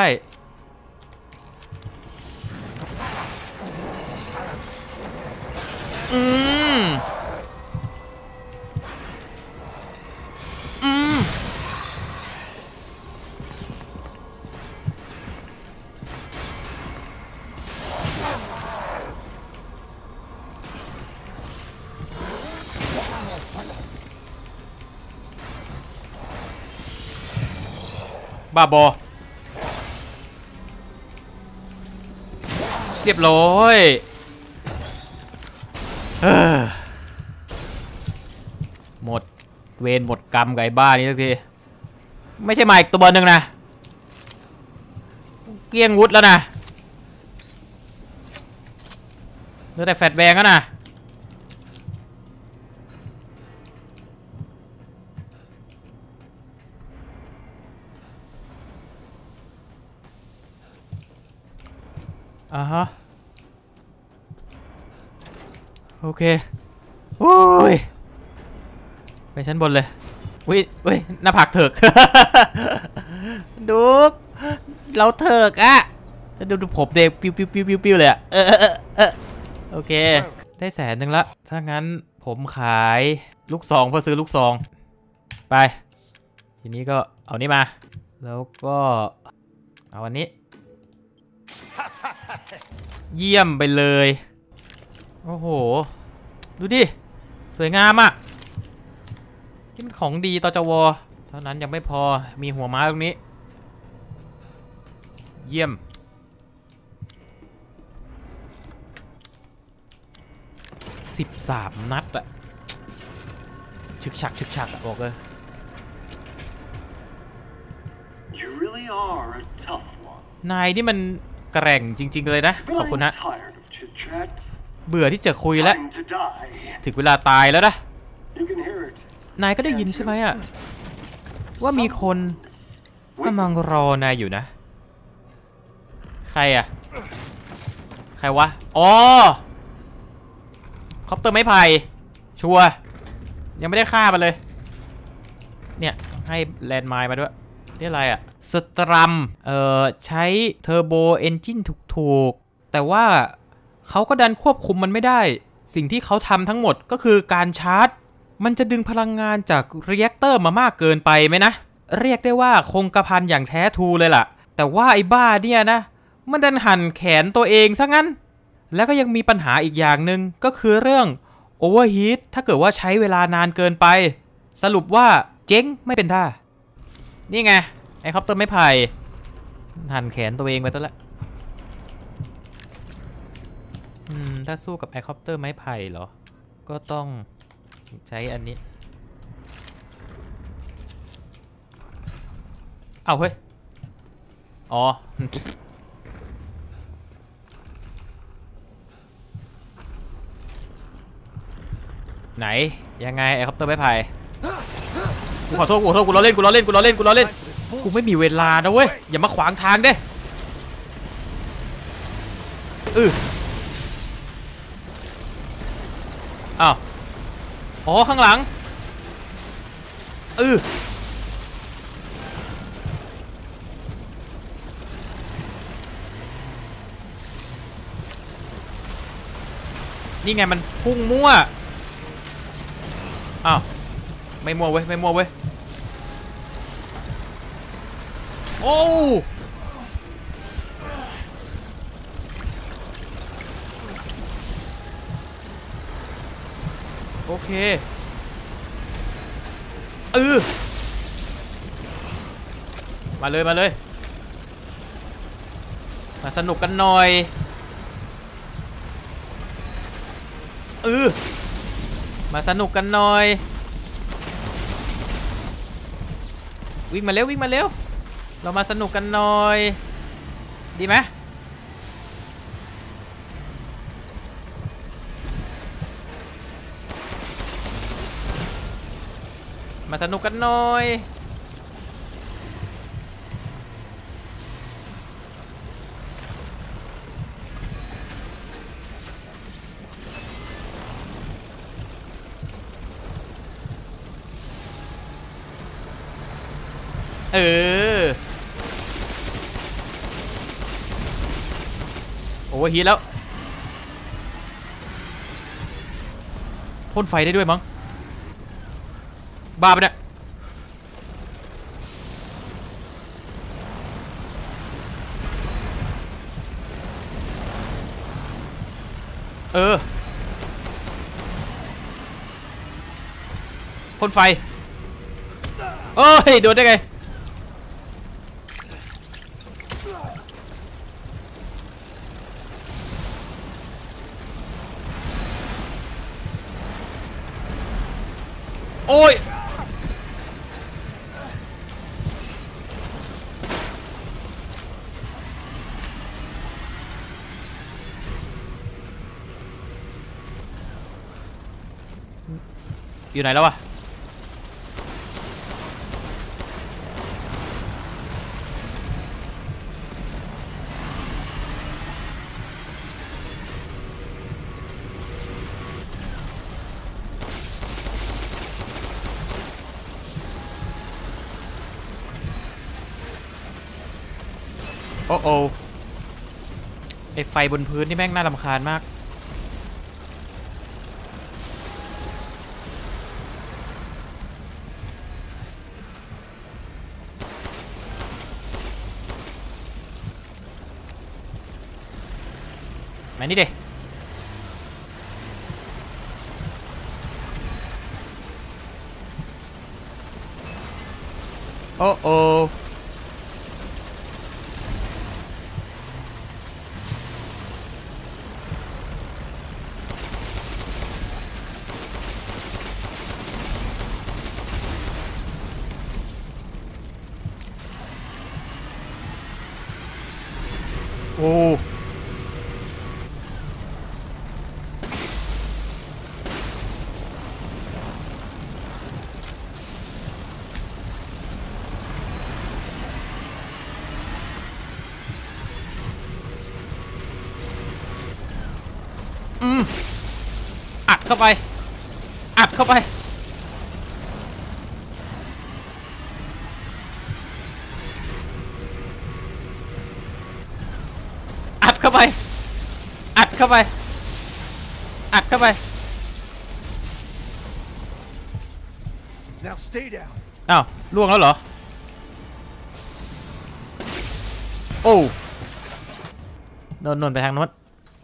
บ้าบอเรียบร้อยหมดเวรหมดกรรมกับไอ้บ้านี้สักทีไม่ใช่มาอีกตัวหนึ่งนะเกลี้ยงวุฒแล้วนะเหลือแต่แฟตแบงก็นะฮะโอเคโอ้ยไปชั้นบนเลยวิหน้าผากเถิก ดูเราเถิกอะดูผมเด็กปิ้วเลยอะโอเคได้100,000ละถ้างั้นผมขายลูกซองเพื่อซื้อลูกซองไปทีนี้ก็เอานี้มาแล้วก็เอาอันนี้เยี่ยมไปเลยโอ้โหดูดิสวยงามอ่ะนี่มันของดีตจวเท่านั้นยังไม่พอมีหัวม้าตรงนี้เยี่ยม13 นัดอะฉึกฉักอะบอกเลยนายนี่มันแกร่งจริงๆเลยนะขอบคุณนะเบื่อที่จะคุยแล้วถึงเวลาตายแล้วนะนายก็ได้ยินใช่ไหมอะว่ามีคนกำลังรอนายอยู่นะใครอะใครวะอ๋อคอปเตอร์ไม้ไผ่ชัวร์ยังไม่ได้ฆ่ามันเลยเนี่ยให้แลนด์ไมล์มาด้วยนี่อะไรอะสตรัมใช้เทอร์โบเอนจินถูกๆแต่ว่าเขาก็ดันควบคุมมันไม่ได้สิ่งที่เขาทำทั้งหมดก็คือการชาร์จมันจะดึงพลังงานจากเรีแอคเตอร์มามากเกินไปไหมนะเรียกได้ว่าคงกระพันอย่างแท้ทรูเลยล่ะแต่ว่าไอ้บ้าเนี่ยนะมันดันหั่นแขนตัวเองซะงั้นแล้วก็ยังมีปัญหาอีกอย่างหนึ่งก็คือเรื่องโอเวอร์ฮีทถ้าเกิดว่าใช้เวลานานเกินไปสรุปว่าเจ๊งไม่เป็นท่านี่ไงไอ้คอปเตอร์ไม้ไผ่หั่นแขนตัวเองไปซะแล้วถ้าสู้กับไอ้คอปเตอร์ไม้ไผ่เหรอก็ต้องใช้อันนี้เอาเฮ้ยอ๋อไหนยังไงไอ้คอปเตอร์ไม้ไผ่กูขอโทษกูล้อเล่นกูไม่มีเวลานะเว้ยอย่ามาขวางทางเด้อ้าวอ๋อข้างหลังนี่ไงมันพุ่งมั่วอ้าวไม่มั่วเว้ยโอ้โอเคมาเลยมาสนุกกันหน่อยมาสนุกกันหน่อยวิ่งมาเร็วเรามาสนุกกันหน่อยดีไหมมาสนุกกันหน่อยโอ้โหฮีทแล้วพ่นไฟได้ด้วยมั้งบ้าปะเนี่ยพ่นไฟเอ้ยโดนได้ไงโอ้ยอยู่ไหนแล้ววะโอ้โอไอไฟบนพื้นนี่แม่งน่ารำคาญมากมานี่เด้โอ้โอโอ้อัดเข้าไปอัดเข้าไปอัดเข้าไปอัดเข้าไปอัดเข้าไป Now stay down. อ้าวล่วงแล้วเหรอโอ้นนไปทางโน้น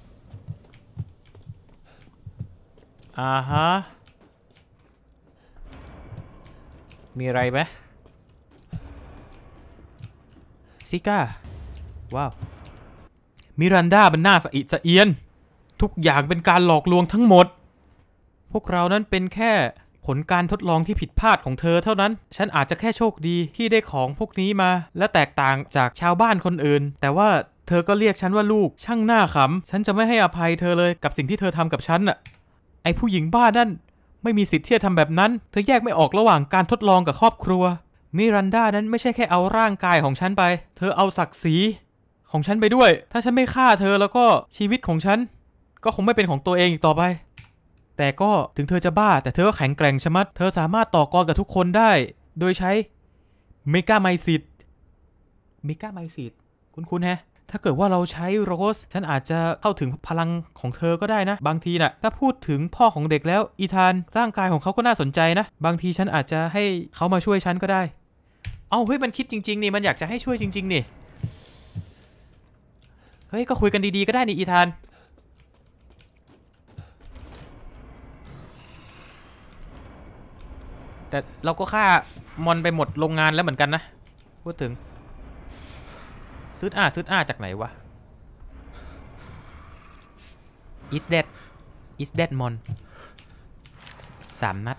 ฮะมีอะไรไหมซิก้าว้าวมิรันดามันน่าสะอิดสะเอียนทุกอย่างเป็นการหลอกลวงทั้งหมดพวกเรานั้นเป็นแค่ผลการทดลองที่ผิดพลาดของเธอเท่านั้นฉันอาจจะแค่โชคดีที่ได้ของพวกนี้มาและแตกต่างจากชาวบ้านคนอื่นแต่ว่าเธอก็เรียกฉันว่าลูกช่างหน้าขำฉันจะไม่ให้อภัยเธอเลยกับสิ่งที่เธอทำกับฉันน่ะไอผู้หญิงบ้านั่นไม่มีสิทธิ์ที่จะทำแบบนั้นเธอแยกไม่ออกระหว่างการทดลองกับครอบครัวมิรันดานั้นไม่ใช่แค่เอาร่างกายของฉันไปเธอเอาศักดิ์ศรีของฉันไปด้วยถ้าฉันไม่ฆ่าเธอแล้วก็ชีวิตของฉันก็คงไม่เป็นของตัวเองอีกต่อไปแต่ก็ถึงเธอจะบ้าแต่เธอก็แข็งแกร่งชะมัดเธอสามารถต่อกรกับทุกคนได้โดยใช้เมกาไมซิตคุ้นๆแฮะถ้าเกิดว่าเราใช้โรสฉันอาจจะเข้าถึงพลังของเธอก็ได้นะบางทีน่ะถ้าพูดถึงพ่อของเด็กแล้วอีธานร่างกายของเขาก็น่าสนใจนะบางทีฉันอาจจะให้เขามาช่วยฉันก็ได้เอาเฮ้ยมันคิดจริงๆนี่มันอยากจะให้ช่วยจริงๆนี่เฮ้ยก็คุยกันดีๆก็ได้นี่อีธานแต่เราก็ฆ่ามอนไปหมดโรงงานแล้วเหมือนกันนะพูดถึงซื้อจากไหนวะ is that mon 3 นัด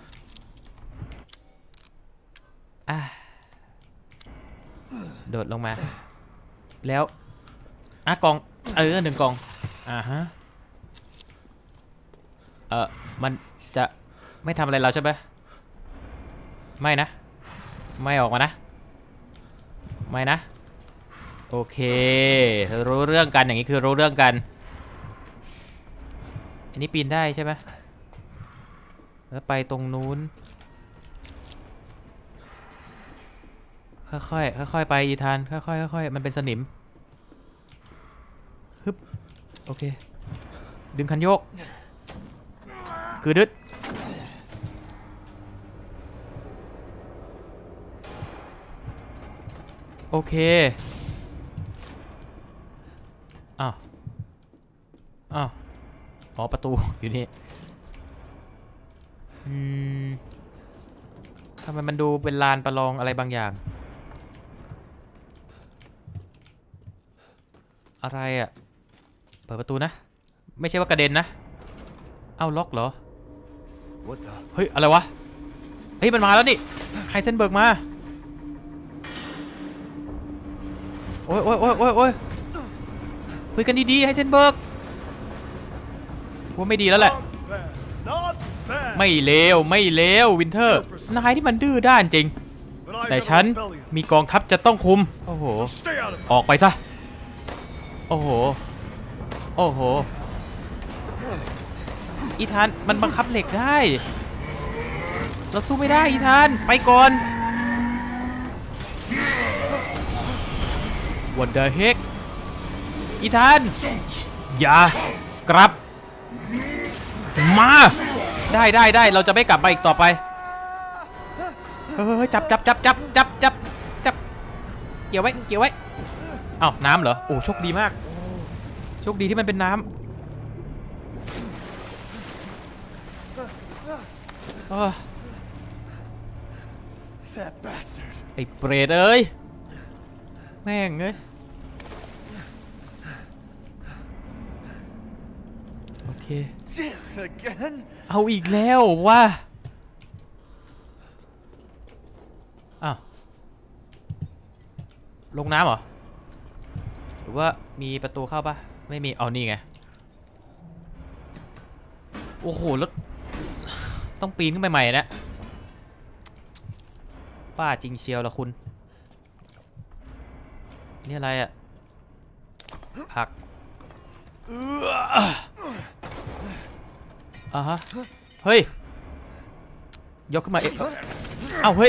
โดดลงมาแล้วกอง1 กองฮะมันจะไม่ทำอะไรเราใช่ไหมไม่นะไม่ออกมานะไม่นะโอเครู้เรื่องกันอย่างนี้คือรู้เรื่องกันอันนี้ปีนได้ใช่ไหมแล้วไปตรงนู้นค่อยๆไปอีธานค่อยๆมันเป็นสนิมฮึบโอเคดึงคันโยกคือดึดโอเคอ๋อประตูอยู่นี่ทำไมมันดูเป็นลานประลองอะไรบางอย่างอะไรอ่ะเปิดประตูนะไม่ใช่ว่ากระเด็นนะล็อกเหรอเฮ้ยอะไรวะเฮ้ยมันมาแล้วนี่ไฮเซนเบิร์กมาโอ้ยคุยกันดีๆไฮเซนเบิร์กว่าไม่ดีแล้วแหละไม่เลววินเทอร์นายที่มันดื้อด้านจริงแต่ฉันมีกองทัพจะต้องคุมโอ้โหออกไปซะโอ้โหอีธานมันบังคับเหล็กได้เราสู้ไม่ได้อีธานไปก่อน What the heck อีธานอย่ากลับมาได้เราจะไม่กลับมาอีกต่อไปจับเกี่ยวไว้อ้าวน้ำเหรอโอ้โชคดีมากโชคดีที่มันเป็นน้ำไอ้เปรตเอ้ยแม่งเอ้ยโอเคเอาอีกแล้วว่าอ้าวลงน้ำเหรอหรือว่ามีประตูเข้าปะไม่มีเอานี่ไงโอ้โหแล้วต้องปีนขึ้นไปใหม่นะป้าจริงเชียวละคุณนี่อะไรอ่ะผักฮะเฮ้ยยกขึ้นมาเอ้าเฮ้ย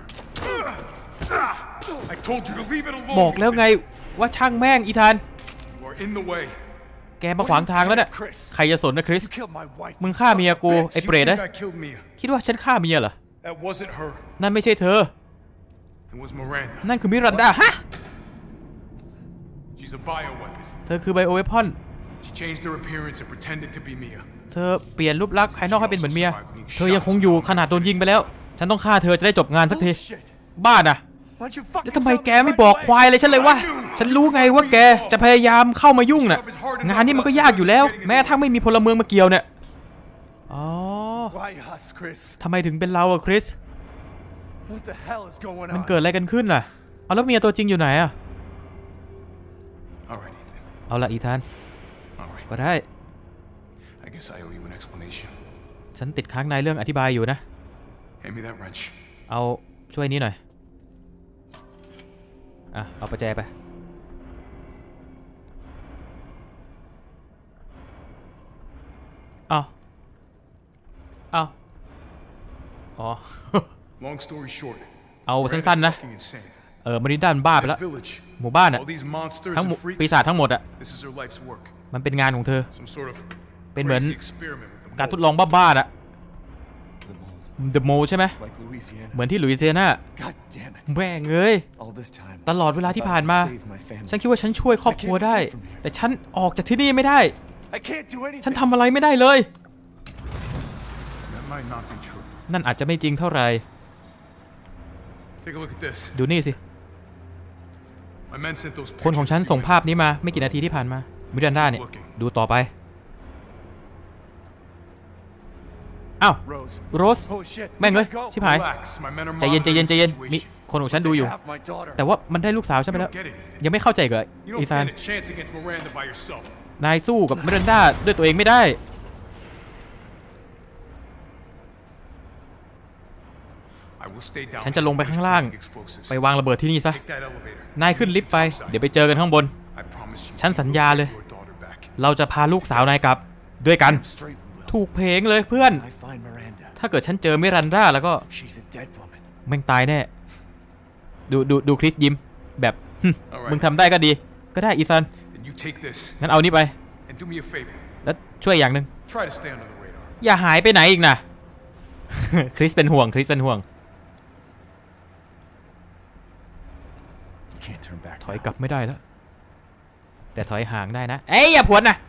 บอกแล้วไงว่าช่างแม่งอีธานแกมาขวางทางแล้วเนี่ยใครจะสนนะคริสมึงฆ่าเมียกูไอ้เปรตนะคิดว่าฉันฆ่าเมียเหรอนั่นไม่ใช่เธอนั่นคือมิรันดาฮะเธอคือไบโอเวพอนเธอเปลี่ยนรูปลักษณ์ภายนอกให้เป็นเหมือนเมียเธอยังคงอยู่ขนาดโดนยิงไปแล้วฉันต้องฆ่าเธอจะได้จบงานสักทีบ้าน่ะแล้วทำไมแกไม่บอกควายเลยฉันเลยวะฉันรู้ไงว่าแกจะพยายามเข้ามายุ่งน่ะงานนี้มันก็ยากอยู่แล้วแม้ทั้งไม่มีพลเมืองมาเกี่ยวเนี่ยอ๋อทำไมถึงเป็นเราอะคริสมันเกิดอะไรกันขึ้นล่ะเอาแล้วเมียตัวจริงอยู่ไหนอะเอาละอีธานก็ได้ฉันติดค้างในเรื่องอธิบายอยู่นะเอาช่วยนี้หน่อยเอาประแจไปเอาอ๋อเอาสั้นๆนะมาริด้านบ้าไปแล้วหมู่บ้านอะทั้งปีศาจทั้งหมดอะมันเป็นงานของเธอเป็นเหมือนการทดลองบ้าๆอะThe Mole ใช่ไหมเหมือนที่ลุยเซียนาแม่งเอ้ยตลอดเวลาที่ผ่านมาฉันคิดว่าฉันช่วยครอบครัวได้แต่ฉันออกจากที่นี่ไม่ได้ฉันทำอะไรไม่ได้เลยนั่นอาจจะไม่จริงเท่าไหร่ดูนี่สิคนของฉันส่งภาพนี้มาไม่กี่นาทีที่ผ่านมามิรันดาเนี่ยดูต่อไปอ้าวโรสแม่งเลยชิบหายใจเย็นมีคนของฉันดูอยู่แต่ว่ามันได้ลูกสาวใช่ไหมแล้วยังไม่เข้าใจกับอีธานนายสู้กับมิรันดาด้วยตัวเองไม่ได้ฉันจะลงไปข้างล่างไปวางระเบิดที่นี่ซะนายขึ้นลิฟต์ไปเดี๋ยวไปเจอกันข้างบนฉันสัญญาเลยเราจะพาลูกสาวนายกลับด้วยกันถูกเพลงเลยเพื่อนถ้าเกิดฉันเจอมิรันดาแล้วก็แม่งตายแน่ดูคริสยิ้มแบบมึงทำได้ก็ดีก็ได้อีธานงั้นเอานี่ไปแล้วช่วยอย่างหนึ่งอย่าหายไปไหนอีกนะคริสเป็นห่วงถอยกลับไม่ได้แล้วแต่ถอยห่างได้นะเอ้ยอย่าผวนนะ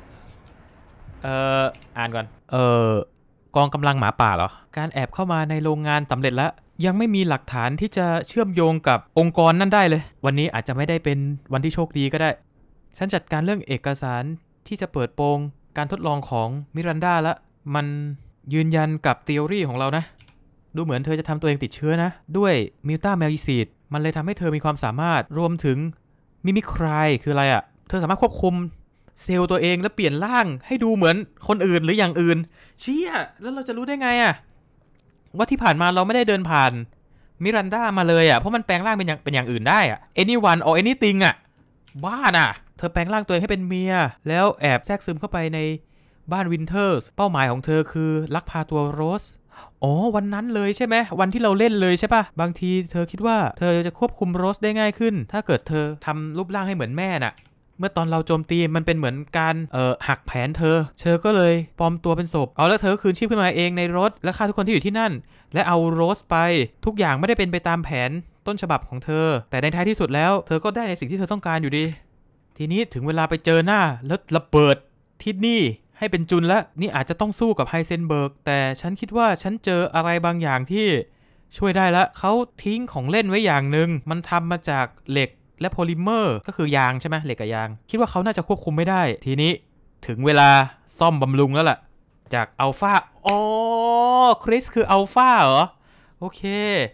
อ่านก่อนกองกำลังหมาป่าเหรอการแอบเข้ามาในโรงงานสำเร็จแล้วยังไม่มีหลักฐานที่จะเชื่อมโยงกับองค์กรนั่นได้เลยวันนี้อาจจะไม่ได้เป็นวันที่โชคดีก็ได้ฉันจัดการเรื่องเอกสารที่จะเปิดโปงการทดลองของมิรันดาแล้วมันยืนยันกับทฤษฎีของเรานะดูเหมือนเธอจะทำตัวเองติดเชื้อนะด้วยมิวต้าแมลิซีดมันเลยทำให้เธอมีความสามารถรวมถึงมิมิครายคืออะไรอะเธอสามารถควบคุมเซลล์ตัวเองแล้วเปลี่ยนร่างให้ดูเหมือนคนอื่นหรืออย่างอื่นเชี่ยแล้วเราจะรู้ได้ไงอะว่าที่ผ่านมาเราไม่ได้เดินผ่านมิรันดามาเลยอะเพราะมันแปลงร่างเป็นอย่างอื่นได้อะ anyone or anything อะบ้าน่ะเธอแปลงร่างตัวเองให้เป็นเมียแล้วแอบแทรกซึมเข้าไปในบ้านวินเทอร์สเป้าหมายของเธอคือลักพาตัวโรสวันนั้นเลยใช่ไหมวันที่เราเล่นเลยใช่ปะบางทีเธอคิดว่าเธอจะควบคุมโรสได้ง่ายขึ้นถ้าเกิดเธอทำรูปร่างให้เหมือนแม่น่ะเมื่อตอนเราโจมตีมันเป็นเหมือนการหักแผนเธอก็เลยปลอมตัวเป็นศพเอาแล้วเธอคืนชีพขึ้นมาเองในรถและฆ่าทุกคนที่อยู่ที่นั่นและเอาโรสไปทุกอย่างไม่ได้เป็นไปตามแผนต้นฉบับของเธอแต่ในท้ายที่สุดแล้วเธอก็ได้ในสิ่งที่เธอต้องการอยู่ดีทีนี้ถึงเวลาไปเจอหน้าแล้วระเบิดที่นี่ให้เป็นจุนแล้วนี่อาจจะต้องสู้กับไฮเซนเบิร์กแต่ฉันคิดว่าฉันเจออะไรบางอย่างที่ช่วยได้ละเขาทิ้งของเล่นไว้อย่างหนึ่งมันทำมาจากเหล็กและโพลิเมอร์ก็คือยางใช่ไหมเหล็กกับยางคิดว่าเขาน่าจะควบคุมไม่ได้ทีนี้ถึงเวลาซ่อมบำรุงแล้วล่ะจากอัลฟาอ๋อคริสคืออัลฟาเหรอโอเค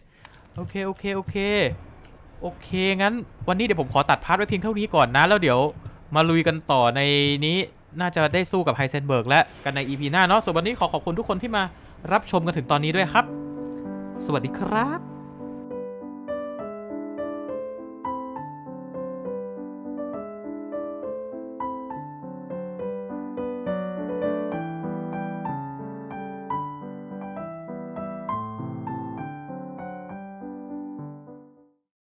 งั้นวันนี้เดี๋ยวผมขอตัดพาร์ทไว้เพียงเท่านี้ก่อนนะแล้วเดี๋ยวมาลุยกันต่อในนี้น่าจะได้สู้กับไฮเซนเบิร์กและกันใน EP หน้าเนาะส่วนวันนี้ขอบคุณทุกคนที่มารับชมกันถึงตอนนี้ด้วยครับสวัสดีครับ